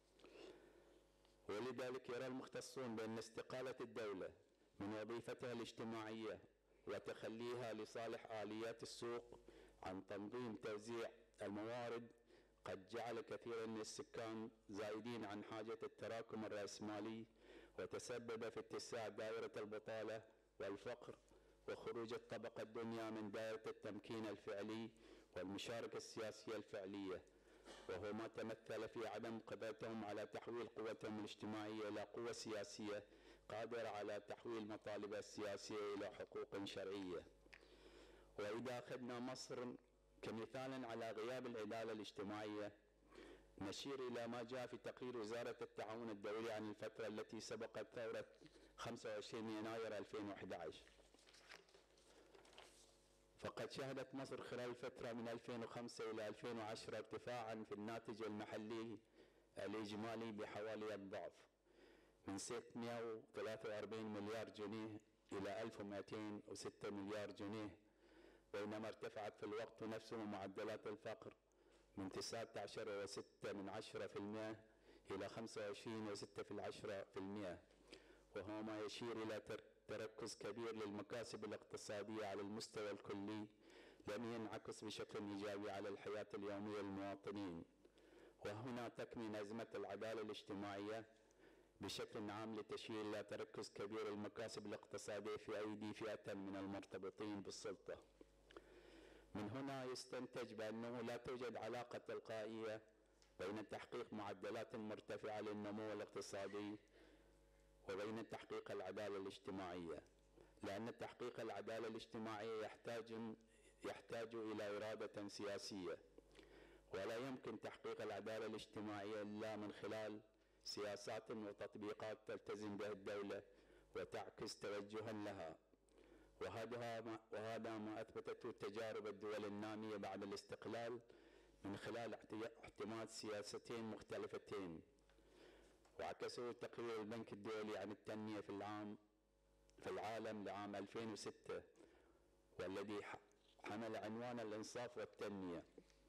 ولذلك يرى المختصون بأن استقالة الدولة من وظيفتها الاجتماعية وتخليها لصالح آليات السوق عن تنظيم توزيع الموارد قد جعل كثيرا من السكان زائدين عن حاجة التراكم الرأسمالي، وتسبب في اتساع دائرة البطالة والفقر وخروج الطبقة الدنيا من دائرة التمكين الفعلي والمشاركة السياسية الفعلية، وهو ما تمثل في عدم قدرتهم على تحويل قوتهم الاجتماعية إلى قوة سياسية قادرة على تحويل مطالبها السياسية إلى حقوق شرعية. وإذا أخذنا مصر كمثال على غياب العدالة الاجتماعية، نشير إلى ما جاء في تقرير وزارة التعاون الدولي عن الفترة التي سبقت ثورة خمسة وعشرين يناير ألفين وأحد عشر. فقد شهدت مصر خلال الفترة من ألفين وخمسة إلى ألفين وعشرة ارتفاعا في الناتج المحلي الإجمالي بحوالي الضعف، من ستمائة وثلاثة وأربعين مليار جنيه إلى ألف ومئتين وستة مليار جنيه، بينما ارتفعت في الوقت نفسه معدلات الفقر من تسعة عشر فاصلة ستة من عشرة بالمئة إلى خمسة وعشرين فاصلة ستة من عشرة بالمئة، وهو ما يشير إلى تركز كبير للمكاسب الاقتصادية على المستوى الكلي لم ينعكس بشكل إيجابي على الحياة اليومية للمواطنين. وهنا تكمن أزمة العدالة الاجتماعية بشكل عام لتشير إلى تركز كبير المكاسب الاقتصادية في أيدي فئة من المرتبطين بالسلطة. من هنا يستنتج بأنه لا توجد علاقة تلقائية بين تحقيق معدلات مرتفعة للنمو الاقتصادي وبين تحقيق العدالة الاجتماعية، لأن تحقيق العدالة الاجتماعية يحتاج يحتاج إلى إرادة سياسية، ولا يمكن تحقيق العدالة الاجتماعية إلا من خلال سياسات وتطبيقات تلتزم بها الدولة وتعكس توجها لها. وهذا ما, وهذا ما أثبتته تجارب الدول النامية بعد الاستقلال من خلال اعتماد سياستين مختلفتين، وعكسه تقرير البنك الدولي عن التنمية في العام في العالم لعام ألفين وستة، والذي حمل عنوان الإنصاف والتنمية.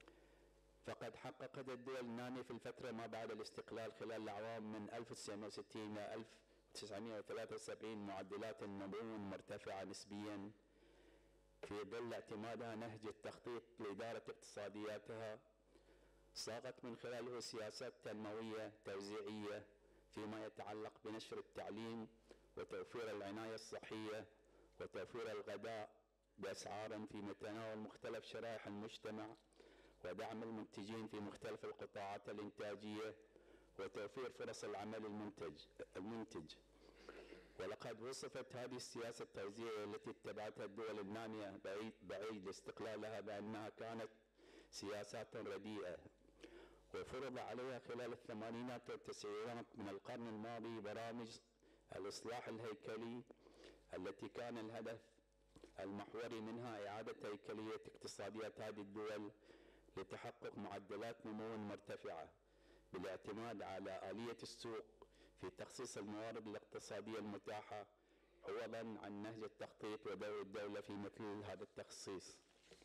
فقد حققت الدول النامية في الفترة ما بعد الاستقلال خلال الأعوام من ألف وتسعمائة وستين إلى ألف وتسعمائة وثلاثة وسبعين معدلات النمو مرتفعة نسبيا في ظل اعتمادها نهج التخطيط لإدارة اقتصادياتها، صاغت من خلاله سياسات تنموية توزيعية فيما يتعلق بنشر التعليم وتوفير العناية الصحية وتوفير الغذاء بأسعار في متناول مختلف شرائح المجتمع، ودعم المنتجين في مختلف القطاعات الإنتاجية، وتوفير فرص العمل المنتج المنتج. ولقد وصفت هذه السياسة التوزيعية التي اتبعتها الدول النامية بعيد, بعيد استقلالها بأنها كانت سياسات رديئة، وفرض عليها خلال الثمانينات والتسعينات من القرن الماضي برامج الإصلاح الهيكلي التي كان الهدف المحوري منها إعادة هيكلية اقتصاديات هذه الدول لتحقق معدلات نمو مرتفعة بالاعتماد على آلية السوق في تخصيص الموارد الاقتصادية المتاحة عوضا عن نهج التخطيط ودور الدولة في مثل هذا التخصيص.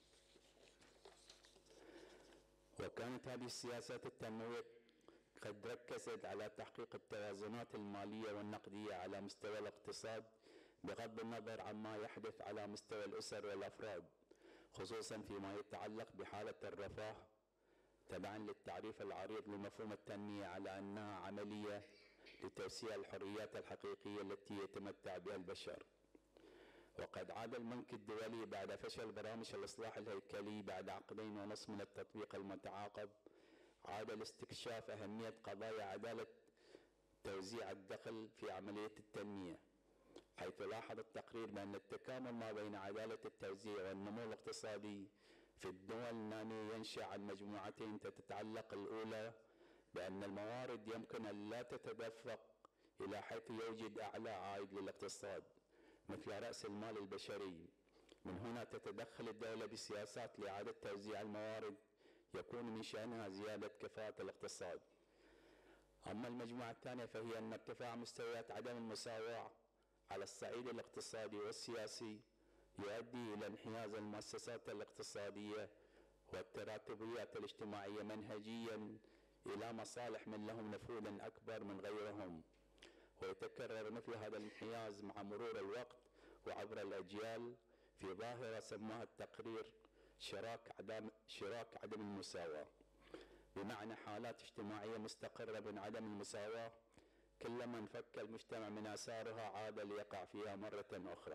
وكانت هذه السياسات التنموية قد ركزت على تحقيق التوازنات المالية والنقدية على مستوى الاقتصاد بغض النظر عما يحدث على مستوى الأسر والأفراد، خصوصا فيما يتعلق بحالة الرفاه، تبعا للتعريف العريض لمفهوم التنمية على أنها عملية لتوسيع الحريات الحقيقية التي يتمتع بها البشر. وقد عاد البنك الدولي بعد فشل برامج الإصلاح الهيكلي بعد عقدين ونصف من التطبيق المتعاقب، عاد لاستكشاف أهمية قضايا عدالة توزيع الدخل في عملية التنمية، حيث لاحظ التقرير بأن التكامل ما بين عدالة التوزيع والنمو الاقتصادي في الدول النامية ينشأ عن مجموعتين تتعلق الأولى بأن الموارد يمكن أن لا تتدفق إلى حيث يوجد أعلى عائد للاقتصاد مثل رأس المال البشري. من هنا تتدخل الدولة بسياسات لإعادة توزيع الموارد يكون من شأنها زيادة كفاءة الاقتصاد. أما المجموعة الثانية فهي أن ارتفاع مستويات عدم المساواة على الصعيد الاقتصادي والسياسي يؤدي إلى انحياز المؤسسات الاقتصادية والتراتبيات الاجتماعية منهجيا إلى مصالح من لهم نفوذ أكبر من غيرهم، ويتكرر مثل هذا الانحياز مع مرور الوقت وعبر الأجيال في ظاهرة سماها التقرير شراك عدم شراك عدم المساواة، بمعنى حالات اجتماعية مستقرة من عدم المساواة كلما انفك المجتمع من آثارها عاد ليقع فيها مرة أخرى.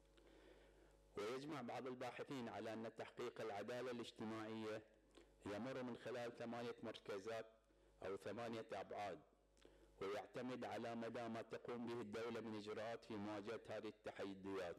ويجمع بعض الباحثين على أن تحقيق العدالة الاجتماعية يمر من خلال ثمانية مركزات أو ثمانية أبعاد، ويعتمد على مدى ما تقوم به الدولة من إجراءات في مواجهة هذه التحديات.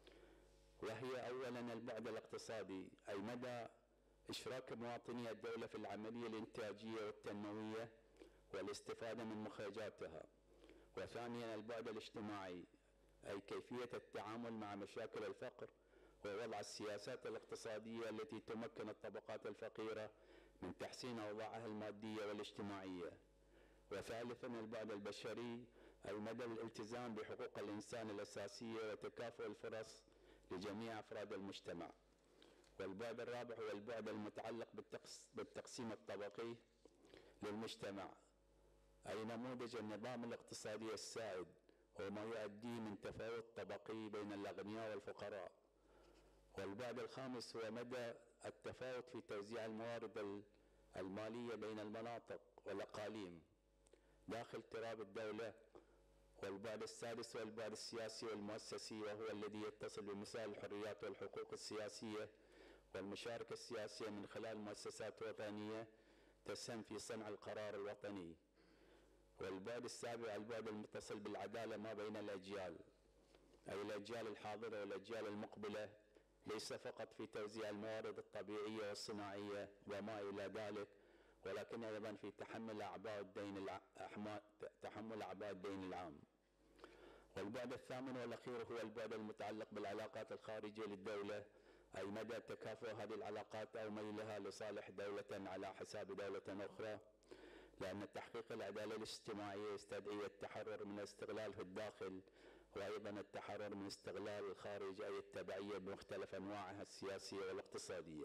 وهي أولا البعد الاقتصادي، أي مدى إشراك مواطني الدولة في العملية الإنتاجية والتنموية والاستفادة من مخرجاتها. وثانيا البعد الاجتماعي، أي كيفية التعامل مع مشاكل الفقر ووضع السياسات الاقتصادية التي تمكن الطبقات الفقيرة من تحسين أوضاعها المادية والاجتماعية. وثالثا البعد البشري، أي مدى الالتزام بحقوق الإنسان الأساسية وتكافؤ الفرص لجميع أفراد المجتمع. والبعد الرابع هو البعد المتعلق بالتقسيم الطبقي للمجتمع، أي نموذج النظام الاقتصادي السائد وما يؤدي من تفاوت طبقي بين الأغنياء والفقراء. والبعد الخامس هو مدى التفاوت في توزيع الموارد المالية بين المناطق والأقاليم داخل تراب الدولة. والبعد السادس هو البعد السياسي والمؤسسي، وهو الذي يتصل بمسائل الحريات والحقوق السياسية والمشاركة السياسية من خلال مؤسسات وطنية تسهم في صنع القرار الوطني. والبعد السابع البعد المتصل بالعدالة ما بين الأجيال، أي الأجيال الحاضرة والأجيال المقبلة، ليس فقط في توزيع الموارد الطبيعية والصناعية وما إلى ذلك، ولكن أيضا في تحمل أعباء الدين الع... تحمل أعباء الدين العام. والبعد الثامن والأخير هو البعد المتعلق بالعلاقات الخارجية للدولة، أي مدى تكافؤ هذه العلاقات أو ميلها لصالح دولة على حساب دولة أخرى، لأن تحقيق العدالة الاجتماعية يستدعي التحرر من الاستغلال في الداخل، وأيضا التحرر من استغلال الخارج، أي التبعية بمختلف أنواعها السياسية والاقتصادية.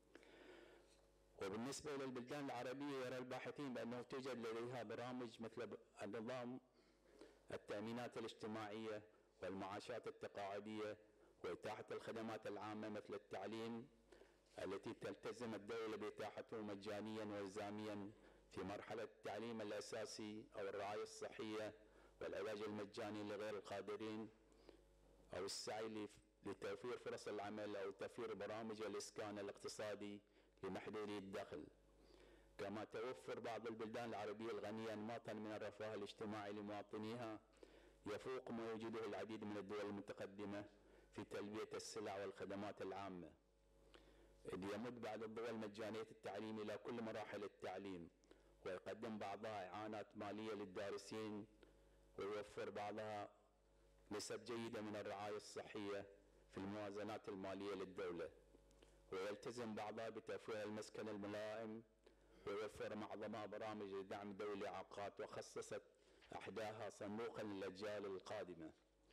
وبالنسبة إلى البلدان العربية، يرى الباحثين بأنه توجد لديها برامج مثل النظام التأمينات الاجتماعية والمعاشات التقاعدية وإتاحة الخدمات العامة مثل التعليم، التي تلتزم الدولة بإتاحته مجانيا والزاميا في مرحلة التعليم الأساسي أو الرعاية الصحية والعلاج المجاني لغير القادرين، أو السعي لتوفير فرص العمل أو توفير برامج الإسكان الاقتصادي لمحدودي الدخل. كما توفر بعض البلدان العربية الغنية أنماطا من الرفاه الاجتماعي لمواطنيها يفوق ما يوجده العديد من الدول المتقدمة في تلبية السلع والخدمات العامة، إذ يمد بعض الدول مجانية التعليم إلى كل مراحل التعليم، ويقدم بعضها إعانات مالية للدارسين، ويوفر بعضها نسب جيدة من الرعاية الصحية في الموازنات المالية للدولة، ويلتزم بعضها بتوفير المسكن الملائم، ويوفر معظمها برامج لدعم ذوي الإعاقات، وخصصت أحداها صندوقا للأجيال القادمة.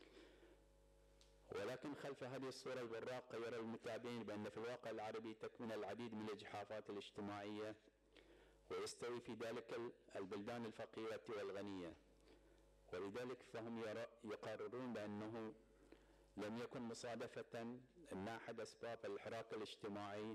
ولكن خلف هذه الصورة البراقة يرى المتابعين بأن في الواقع العربي تكمن العديد من الإجحافات الاجتماعية، ويستوي في ذلك البلدان الفقيرة والغنية، ولذلك فهم يقررون بأنه لم يكن مصادفة أن أحد أسباب الحراك الاجتماعي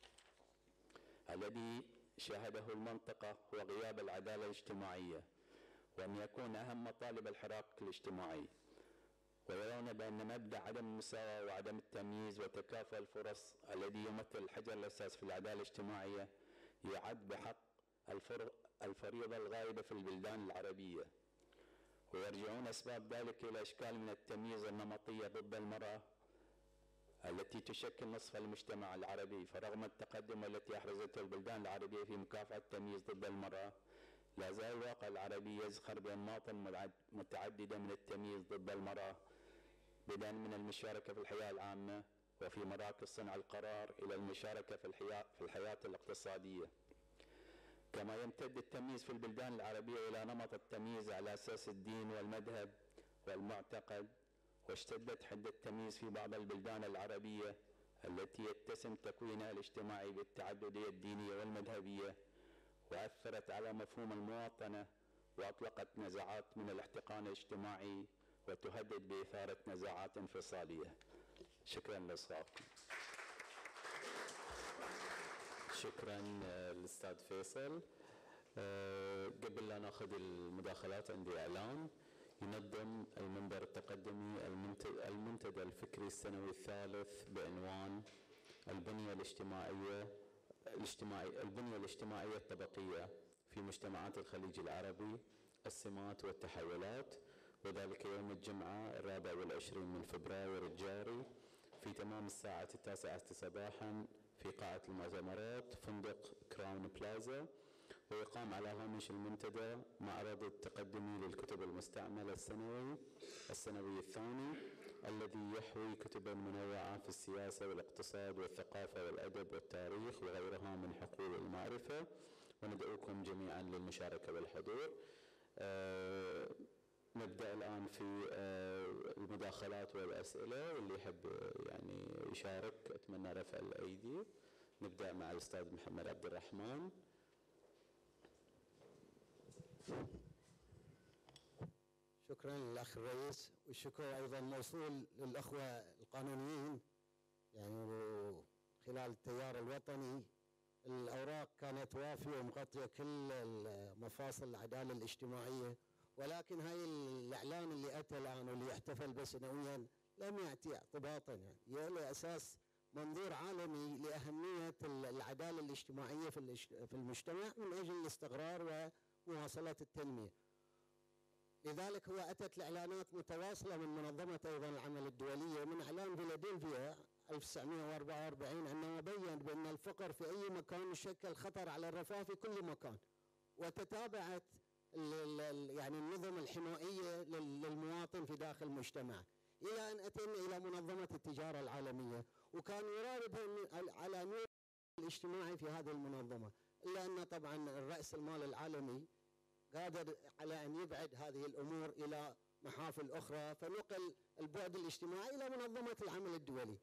الذي شهده المنطقة هو غياب العدالة الاجتماعية، وأن يكون أهم مطالب الحراك الاجتماعي. ويرون بأن مبدأ عدم المساواة وعدم التمييز وتكافؤ الفرص الذي يمثل الحجر الأساس في العدالة الاجتماعية يعد بحق الفريضة الغائبة في البلدان العربية. ويرجعون أسباب ذلك إلى أشكال من التمييز النمطية ضد المرأة التي تشكل نصف المجتمع العربي. فرغم التقدم التي أحرزته البلدان العربية في مكافحة التمييز ضد المرأة، لا زال الواقع العربي يزخر بأنماط متعددة من التمييز ضد المرأة، بدءا من المشاركة في الحياة العامة وفي مراكز صنع القرار إلى المشاركة في الحياة, في الحياة الاقتصادية. كما يمتد التمييز في البلدان العربية إلى نمط التمييز على أساس الدين والمذهب والمعتقد، واشتدت حدة التمييز في بعض البلدان العربية التي يتسم تكوينها الاجتماعي بالتعددية الدينية والمذهبية، وأثرت على مفهوم المواطنة، وأطلقت نزعات من الاحتقان الاجتماعي، وتهدد بإثارة نزاعات انفصالية. شكرا لإصغائكم. شكرا للأستاذ فيصل. قبل لا ناخذ المداخلات عندي إعلان. ينظم المنبر التقدمي المنتدى الفكري السنوي الثالث بعنوان البنية الاجتماعية الاجتماعي البنية الاجتماعية الطبقية في مجتمعات الخليج العربي، السمات والتحولات، وذلك يوم الجمعة الرابع والعشرين من فبراير الجاري في تمام الساعة التاسعة صباحا في قاعة المؤتمرات فندق كراون بلازا. ويقام على هامش المنتدى معرض التقدمي للكتب المستعملة السنوي السنوي الثاني، الذي يحوي كتبا منوعة في السياسة والاقتصاد والثقافة والأدب والتاريخ وغيرها من حقول المعرفة. وندعوكم جميعا للمشاركة والحضور. نبدأ الآن في المداخلات والأسئلة، واللي يحب يعني يشارك أتمنى رفع الأيدي. نبدأ مع الأستاذ محمد عبد الرحمن. شكرا للأخ الرئيس، والشكر أيضا موصول للأخوة القانونيين يعني خلال التيار الوطني. الأوراق كانت وافية ومغطية كل مفاصل العدالة الاجتماعية، ولكن هاي الإعلان اللي أتى الآن واللي يحتفل به سنويا لم يأتي اعتباطا، يعني يلي أساس منظور عالمي لأهمية العدالة الاجتماعية في المجتمع من أجل الاستقرار ومواصلة التنمية. لذلك هو أتت الإعلانات متواصلة من منظمة أيضا العمل الدولية من إعلان فيلادلفيا ألف وتسعمئة وأربعة وأربعين، عندما بين بأن الفقر في أي مكان يشكل خطر على الرفاه في كل مكان، وتتابعت يعني النظم الحمائية للمواطن في داخل المجتمع، إلى أن أتينا إلى منظمة التجارة العالمية، وكان يراد على نوع الاجتماعي في هذه المنظمة، إلا أن طبعا الرأس المال العالمي قادر على أن يبعد هذه الأمور إلى محافل أخرى، فنقل البعد الاجتماعي إلى منظمة العمل الدولي.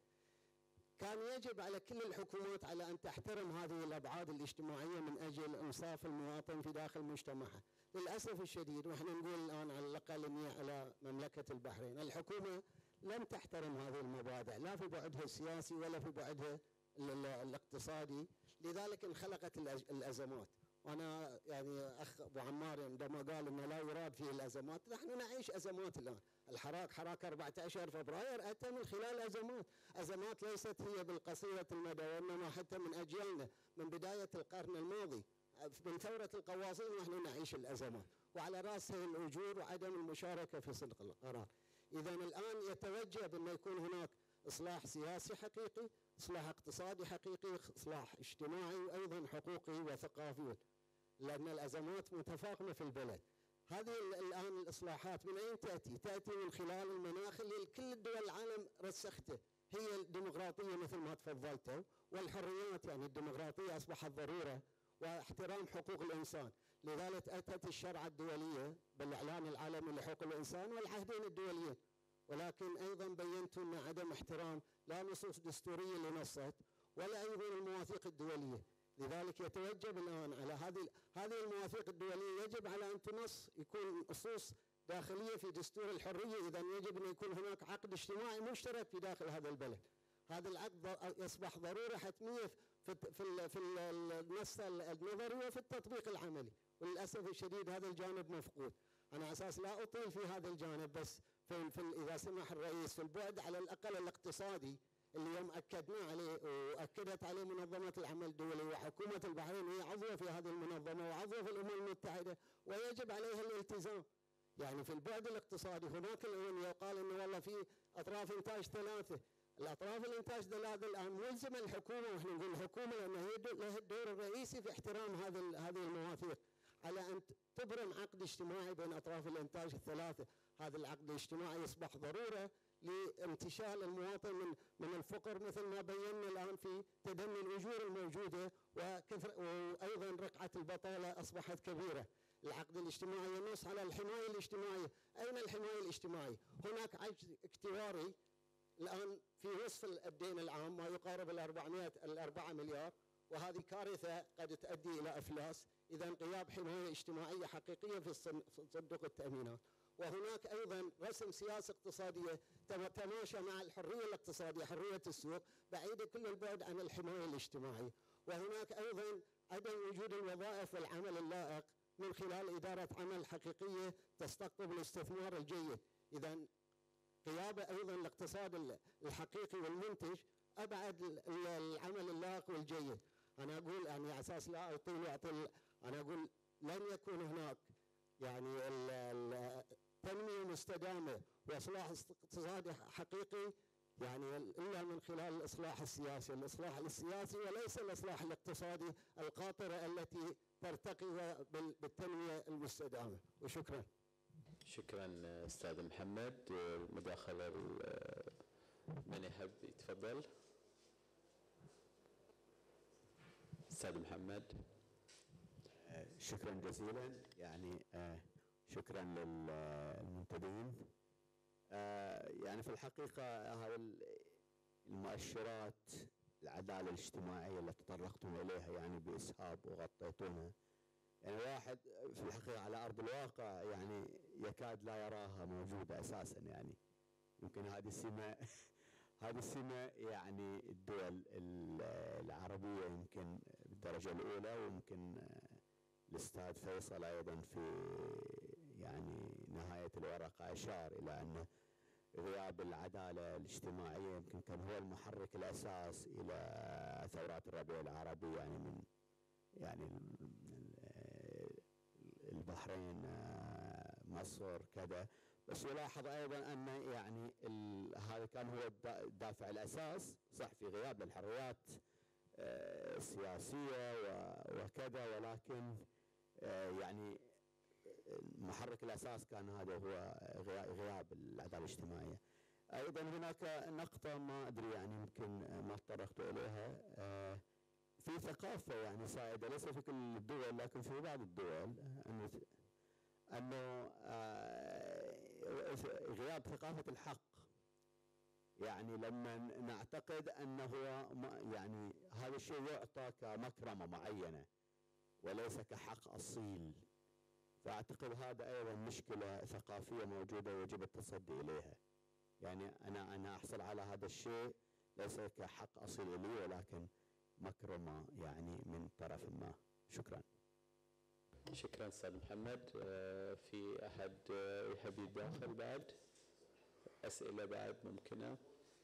كان يجب على كل الحكومات على أن تحترم هذه الأبعاد الاجتماعية من أجل إنصاف المواطن في داخل مجتمعها. للأسف الشديد، ونحن نقول الآن على الأقل على مملكة البحرين، الحكومة لم تحترم هذه المبادئ لا في بعدها السياسي ولا في بعدها الاقتصادي، لذلك انخلقت الأزمات. وأنا يعني أخ أبو عمار عندما قال أنه لا يراد فيه الأزمات، نحن نعيش أزمات الآن. الحراك حراك أربعة عشر فبراير أتى من خلال أزمات، أزمات ليست هي بالقصيرة المدى وإنما حتى من أجيالنا من بداية القرن الماضي، من ثورة القواصين ونحن نعيش الأزمات، وعلى رأسها الأجور وعدم المشاركة في صنع القرار. إذا الآن يتوجب أن يكون هناك إصلاح سياسي حقيقي، إصلاح اقتصادي حقيقي، إصلاح اجتماعي وأيضا حقوقي وثقافي، لأن الأزمات متفاقمة في البلد. هذه الآن الإصلاحات من أين تأتي؟ تأتي من خلال المناخ اللي كل دول العالم رسخته، هي الديمقراطية مثل ما تفضلتوا، والحريات، يعني الديمقراطية أصبحت ضرورة، واحترام حقوق الإنسان. لذلك أتت الشرعة الدولية بالإعلان العالمي لحقوق الإنسان والعهدين الدوليين، ولكن أيضا بينتوا أن عدم احترام لا نصوص دستورية اللي نصت ولا أيضا المواثيق الدولية. لذلك يتوجب الآن على هذه هذه المواثيق الدولية، يجب على أن تنص، يكون نصوص داخلية في دستور الحرية. إذا يجب أن يكون هناك عقد اجتماعي مشترك في داخل هذا البلد. هذا العقد يصبح ضرورة حتمية في في في النص النظري وفي التطبيق العملي، وللأسف الشديد هذا الجانب مفقود. أنا أساس لا أطيل في هذا الجانب، بس في, في إذا سمح الرئيس في البعد على الأقل الاقتصادي اللي يوم أكدنا عليه وأكدت عليه منظمة العمل الدولي، وحكومة البحرين هي عضوة في هذه المنظمة وعضوة في الأمم المتحدة ويجب عليها الالتزام. يعني في البعد الاقتصادي هناك الآن يقال أنه والله في أطراف إنتاج ثلاثة، الأطراف الإنتاج ثلاثة الآن ملزم الحكومة، ونحن نقول الحكومة لأنها هي لها الدور الرئيسي في احترام هذه هذه المواثيق، على أن تبرم عقد اجتماعي بين أطراف الإنتاج الثلاثة. هذا العقد الاجتماعي يصبح ضرورة لانتشال المواطن من من الفقر، مثل ما بينا الآن في تدني الأجور الموجودة، وكثر وأيضا رقعة البطالة أصبحت كبيرة. العقد الاجتماعي ينص على الحماية الاجتماعية. أين الحماية الاجتماعية؟ هناك عجز اكتواري الآن في نصف الدين العام، ما يقارب الأربعمائة الأربعة مليار، وهذه كارثة قد تؤدي إلى إفلاس. إذا غياب حماية اجتماعية حقيقية في صندوق التأمينات. وهناك أيضا رسم سياسة اقتصادية تتماشى مع الحرية الاقتصادية، حرية السوق، بعيدة كل البعد عن الحماية الاجتماعية. وهناك أيضا عدم وجود الوظائف والعمل اللائق من خلال إدارة عمل حقيقية تستقطب الاستثمار الجيد. إذا غياب أيضا الاقتصاد الحقيقي والمنتج أبعد العمل اللائق والجيد. أنا أقول يعني على أساس لا أطيل وأطيل، أنا أقول لن يكون هناك يعني تنمية مستدامة وإصلاح اقتصادي حقيقي يعني إلا من خلال الإصلاح السياسي، الإصلاح السياسي وليس الإصلاح الاقتصادي القاطرة التي ترتقي بالتنمية المستدامة. وشكرا. شكرا أستاذ محمد. مداخلة من يحب يتفضل؟ أستاذ محمد. شكرا جزيلا. يعني شكرا للمنتدين. يعني في الحقيقة هذه المؤشرات العدالة الاجتماعية اللي تطرقتم إليها يعني بإسهاب وغطيتونها، يعني واحد في الحقيقة على أرض الواقع يعني يكاد لا يراها موجودة أساسا. يعني يمكن هذه السمة هذه السمة يعني الدول العربية يمكن بالدرجة الأولى، ويمكن الأستاذ فيصل أيضا في يعني نهاية الورقة أشار إلى أن غياب العدالة الاجتماعية يمكن كان هو المحرك الأساس إلى ثورات الربيع العربي، يعني من يعني البحرين مصر كذا. بس يلاحظ أيضا أن يعني هذا كان هو الدافع الأساس، صح، في غياب للحريات السياسية وكذا، ولكن يعني المحرك الأساس كان هذا هو غياب العدالة الاجتماعية. أيضا هناك نقطة ما أدري يعني يمكن ما تطرقت إليها، في ثقافة يعني سائدة ليس في كل الدول لكن في بعض الدول أنه أنه غياب ثقافة الحق. يعني لما نعتقد أنه يعني هذا الشيء يعطى كمكرمة معينة وليس كحق أصيل، فأعتقد هذا أيضا مشكلة ثقافية موجودة ويجب التصدي إليها. يعني أنا أنا أحصل على هذا الشيء ليس كحق أصيل لي ولكن مكرمة يعني من طرف ما. شكرا. شكرا أستاذ محمد. في أحد يحب يتداخل بعد؟ أسئلة بعد ممكنة؟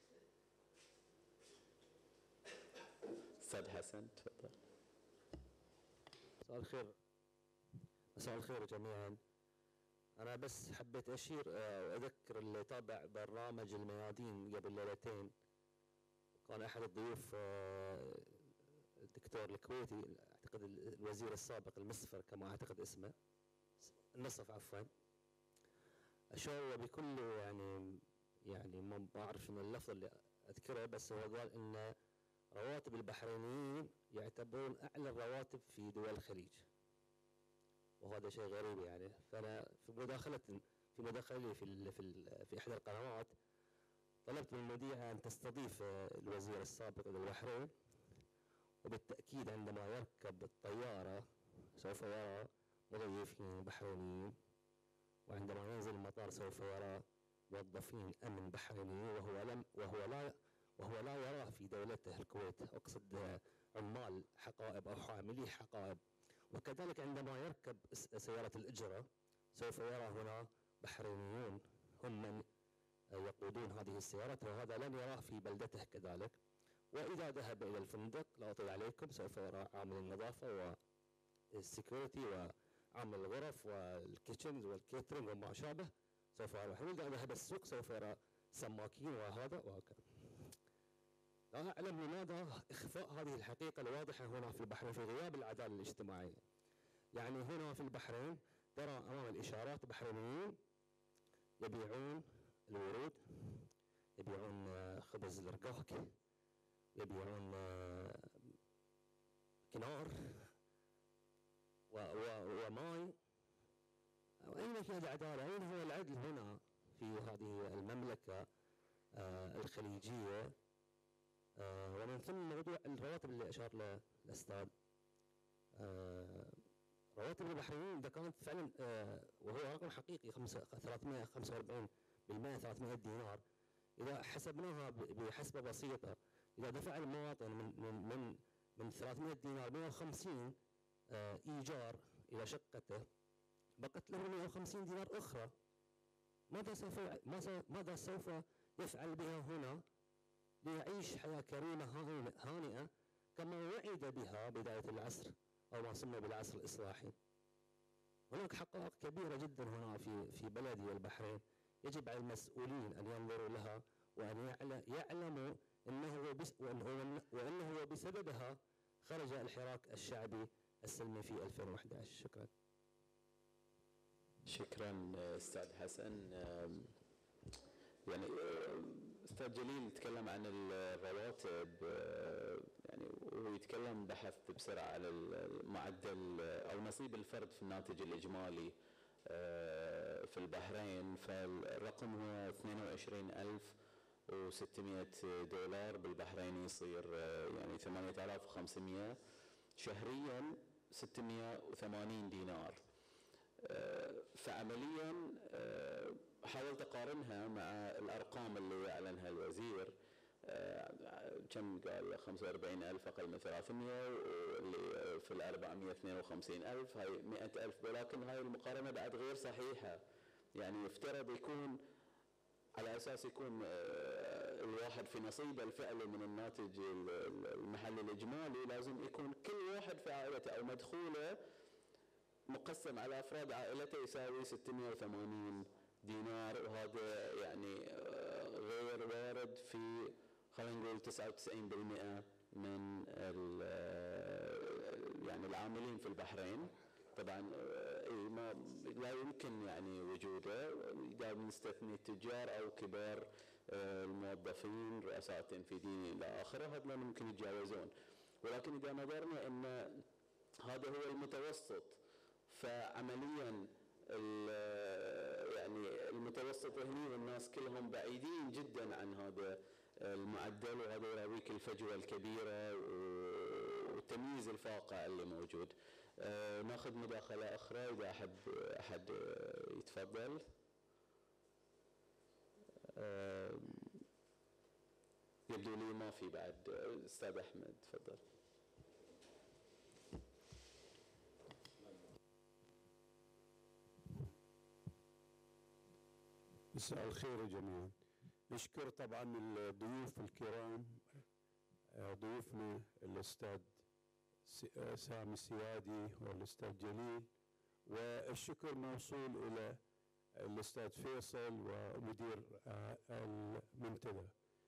أستاذ حسن تفضل. مساء الخير. مساء الخير جميعا. أنا بس حبيت أشير وأذكر اللي تابع برنامج الميادين قبل ليلتين، كان أحد الضيوف الدكتور الكويتي، أعتقد الوزير السابق المسفر كما أعتقد اسمه، النصف عفوا، أشار بكل يعني يعني ما أعرف شنو اللفظ اللي أذكره، بس هو قال إن رواتب البحرينيين يعتبرون أعلى الرواتب في دول الخليج، وهذا شيء غريب يعني. فأنا في مداخلة في مداخلتي في في في إحدى القنوات طلبت من المذيعة أن تستضيف الوزير السابق للبحرين، وبالتأكيد عندما يركب الطيارة سوف يرى مضيفين بحرينيين، وعندما ينزل المطار سوف يرى موظفين أمن بحرينيين، وهو لم وهو لا وهو لا يرى في دولته الكويت، أقصد عمال حقائب أو حاملي حقائب. وكذلك عندما يركب سيارة الإجرة سوف يرى هنا بحرينيون هم من يقودون هذه السيارات، وهذا لن يراه في بلدته كذلك. وإذا ذهب إلى الفندق لا أطيل عليكم سوف يرى عامل النظافة والسكيورتي وعامل الغرف والكيتشنز والكيترينج وما شابه، سوف يرى. وإذا ذهب السوق سوف يرى سماكين وهذا وهكذا. لا أعلم لماذا إخفاء هذه الحقيقة الواضحة هنا في البحرين في غياب العدالة الاجتماعية. يعني هنا في البحرين ترى أمام الإشارات بحرينيين يبيعون الورود، يبيعون خبز الرقاق، يبيعون كنار وماء. أين هي العدالة؟ أين هو العدل هنا في هذه المملكة الخليجية؟ ومن ثم موضوع الرواتب اللي أشار له الأستاذ، رواتب البحرينيين إذا كانت فعلا وهو رقم حقيقي ثلاثمائة وخمسة وأربعين بالمئة ثلاثمائة دينار، إذا حسبناها بحسبة بسيطة، إذا دفع المواطن من من من من ثلاثمائة دينار مئة وخمسين إيجار إلى شقته، بقت له مئة وخمسين دينار أخرى. ماذا سوف ماذا سوف يفعل بها هنا ليعيش حياة كريمة هانئة كما وعد بها بداية العصر أو ما سمى بالعصر الإصلاحي؟ هناك حقائق كبيرة جدا هنا في في بلدي البحرين، يجب على المسؤولين أن ينظروا لها وأن يعلموا أنه وأنه بسببها خرج الحراك الشعبي السلمي في ألفين وأحد عشر. شكرا. شكرا أستاذ حسن. يعني أستاذ جليل يتكلم عن الرواتب، يعني وهو يتكلم بحث بسرعة على معدل أو نصيب الفرد في الناتج الإجمالي في البحرين، فالرقم هو اثنين وعشرين ألف وستمئة دولار بالبحريني، يصير يعني ثمانية آلاف وخمسمئة، شهريا ستمئة وثمانين دينار. فعمليا حاولت اقارنها مع الارقام اللي اعلنها الوزير، كم قال خمسة وأربعين ألف اقل من ثلاثمئة، واللي في ال أربعمئة واثنين وخمسين ألف، هاي مئة ألف، ولكن هاي المقارنه بعد غير صحيحه. يعني يفترض يكون على اساس يكون الواحد في نصيبه الفعلي من الناتج المحلي الاجمالي، لازم يكون كل واحد في عائلته او مدخوله مقسم على افراد عائلته يساوي ستمئة وثمانين دينار، وهذا يعني غير وارد في خلينا نقول تسعة وتسعين بالمئة من يعني العاملين في البحرين. طبعا ما لا يمكن يعني وجوده اذا بنستثني التجار او كبار الموظفين، رؤساء تنفيذيين الى اخره، هذول ممكن يتجاوزون. ولكن اذا نظرنا ان هذا هو المتوسط، فعمليا يعني المتوسط هنا والناس كلهم بعيدين جدا عن هذا المعدل، وهذا يراويك الفجوه الكبيره والتمييز الفاقع اللي موجود. آه ناخذ مداخله اخرى اذا احب احد يتفضل. آه يبدو لي ما في بعد. استاذ احمد تفضل. مساء الخير جميعا. نشكر طبعا الضيوف الكرام، ضيوفنا الاستاذ سامي سيادي والاستاذ جليل، والشكر موصول الى الاستاذ فيصل ومدير المنتدى.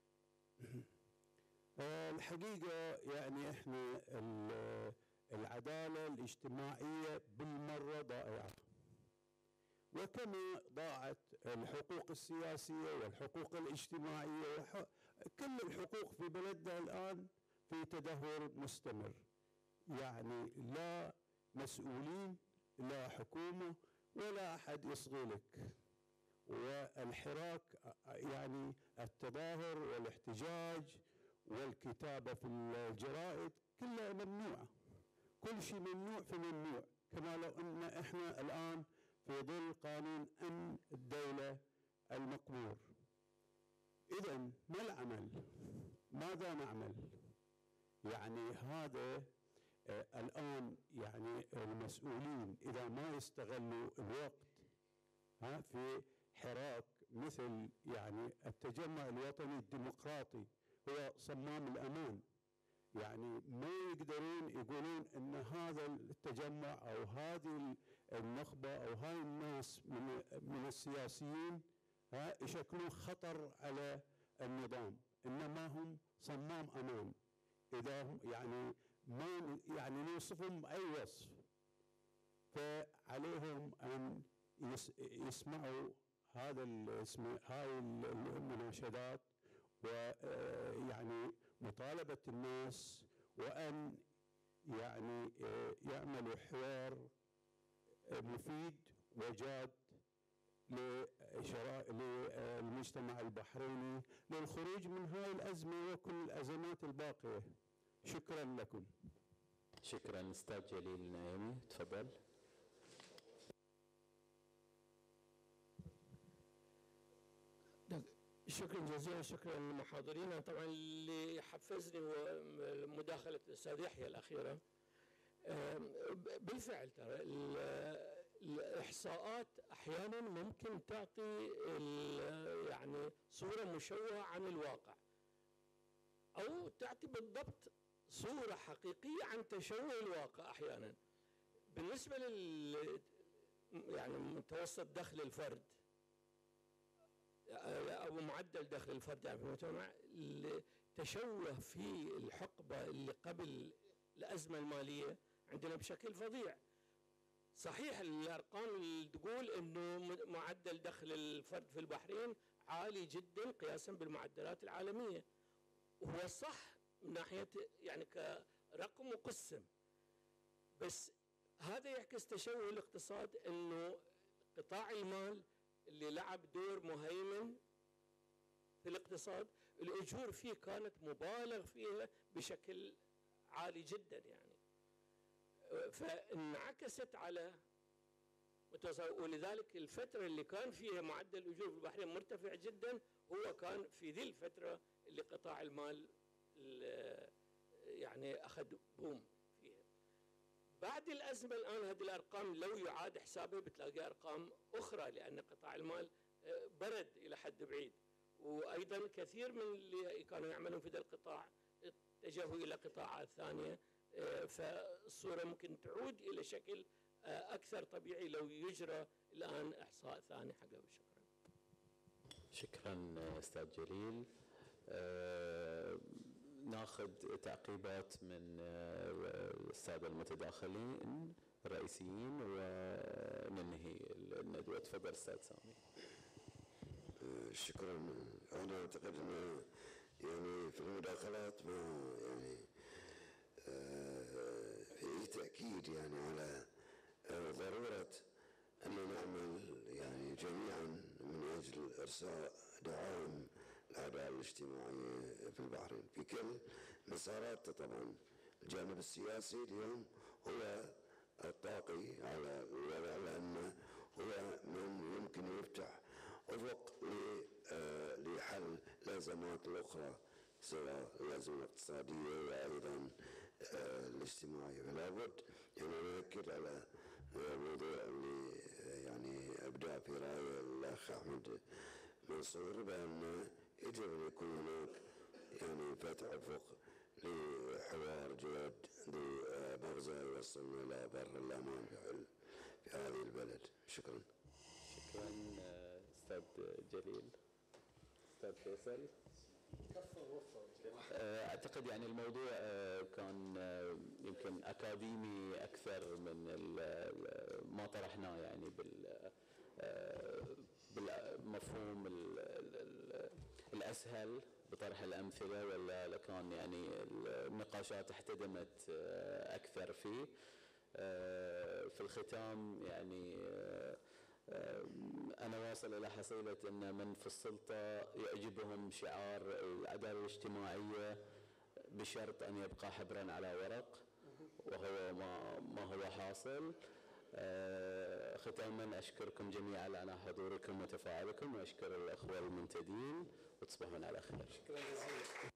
الحقيقه يعني احنا العداله الاجتماعيه بالمره ضائعه، وكما ضاعت الحقوق السياسيه والحقوق الاجتماعيه، كل الحقوق في بلدنا الان في تدهور مستمر. يعني لا مسؤولين، لا حكومه، ولا احد يصغي لك، والحراك يعني التظاهر والاحتجاج والكتابه في الجرائد كلها ممنوعه، كل شيء ممنوع في ممنوع، كما لو ان احنا الان في ظل قانون امن الدوله المقبور. اذا ما العمل؟ ماذا نعمل؟ يعني هذا آه الآن يعني المسؤولين إذا ما يستغلوا الوقت ها في حراك مثل يعني التجمع الوطني الديمقراطي هو صمام الأمان، يعني ما يقدرون يقولون أن هذا التجمع أو هذه النخبة أو هاي الناس من, من السياسيين ها يشكلون خطر على النظام، إنما هم صمام أمان. إذا هم يعني ما يعني نوصفهم بأي وصف، فعليهم أن يسمعوا هذا الاسم هاي المناشدات، ويعني مطالبة الناس، وأن يعني يعملوا حوار مفيد وجاد للمجتمع البحريني للخروج من هاي الأزمة وكل الأزمات الباقية. شكرا لكم. شكرا. استاذ جليل النايمي تفضل. شكرا جزيلا. شكرا للمحاضرين. طبعا اللي حفزني هو مداخله الاستاذ يحيى الاخيره. بالفعل ترى الاحصاءات احيانا ممكن تعطي يعني صوره مشوهه عن الواقع، او تعطي بالضبط صوره حقيقيه عن تشوه الواقع احيانا. بالنسبه لل يعني متوسط دخل الفرد او معدل دخل الفرد يعني في المجتمع، التشوه في الحقبه اللي قبل الازمه الماليه عندنا بشكل فظيع. صحيح الارقام اللي تقول انه معدل دخل الفرد في البحرين عالي جدا قياسا بالمعدلات العالميه، وهو صح من ناحيه يعني كرقم مقسم، بس هذا يعكس تشوه الاقتصاد، انه قطاع المال اللي لعب دور مهيمن في الاقتصاد، الأجور فيه كانت مبالغ فيها بشكل عالي جدا يعني، فانعكست على ولذلك الفترة اللي كان فيها معدل الأجور في البحرين مرتفع جدا هو كان في ذي الفترة اللي قطاع المال يعني أخذ بوم فيها. بعد الأزمة الآن هذه الأرقام لو يعاد حسابها بتلاقي أرقام أخرى، لأن قطاع المال برد إلى حد بعيد، وأيضا كثير من اللي كانوا يعملون في ذا القطاع اتجهوا إلى قطاعات ثانية، فالصورة ممكن تعود إلى شكل أكثر طبيعي لو يجرى الآن إحصاء ثاني حقه. شكرا. شكرا أستاذ جليل. آه ناخذ تعقيبات من آه السادة المتداخلين الرئيسيين وننهي الندوة. تفضل أستاذ سامي. آه شكرا. أنا أعتقد أن يعني في المداخلات ما يعني آه في تأكيد يعني على ضرورة أن نعمل يعني جميعا من أجل إرساء دعم العدالة الاجتماعية في البحرين في كل مسارات. طبعا الجانب السياسي اليوم هو الطاغي على الوضع، لأنه هو من يمكن يفتح أفق لحل الأزمات الأخرى سواء الأزمة الاقتصادية وأيضا الاجتماعية. فلا بد يعني نؤكد على الموضوع اللي يعني أبدأ في رأي الأخ أحمد منصور بأن يجب أن يكون هناك يعني فتح أفق لحوار جاد ذو مغزى يوصلنا إلى بر الأمان في هذه البلد. شكرا. شكرا أستاذ جليل. أستاذ فيصل. أعتقد يعني الموضوع كان يمكن أكاديمي أكثر من ما طرحناه يعني بالمفهوم الأسهل بطرح الأمثلة، ولا لكان يعني النقاشات احتدمت أكثر فيه. في الختام يعني أنا واصل إلى حصيلة أن من في السلطة يعجبهم شعار العدالة الاجتماعية بشرط أن يبقى حبرا على ورق، وهو ما, ما هو حاصل. ختاما أشكركم جميعا على حضوركم وتفاعلكم، وأشكر الأخوة المنتدين، وتصبحون على خير. شكرا جزيلا.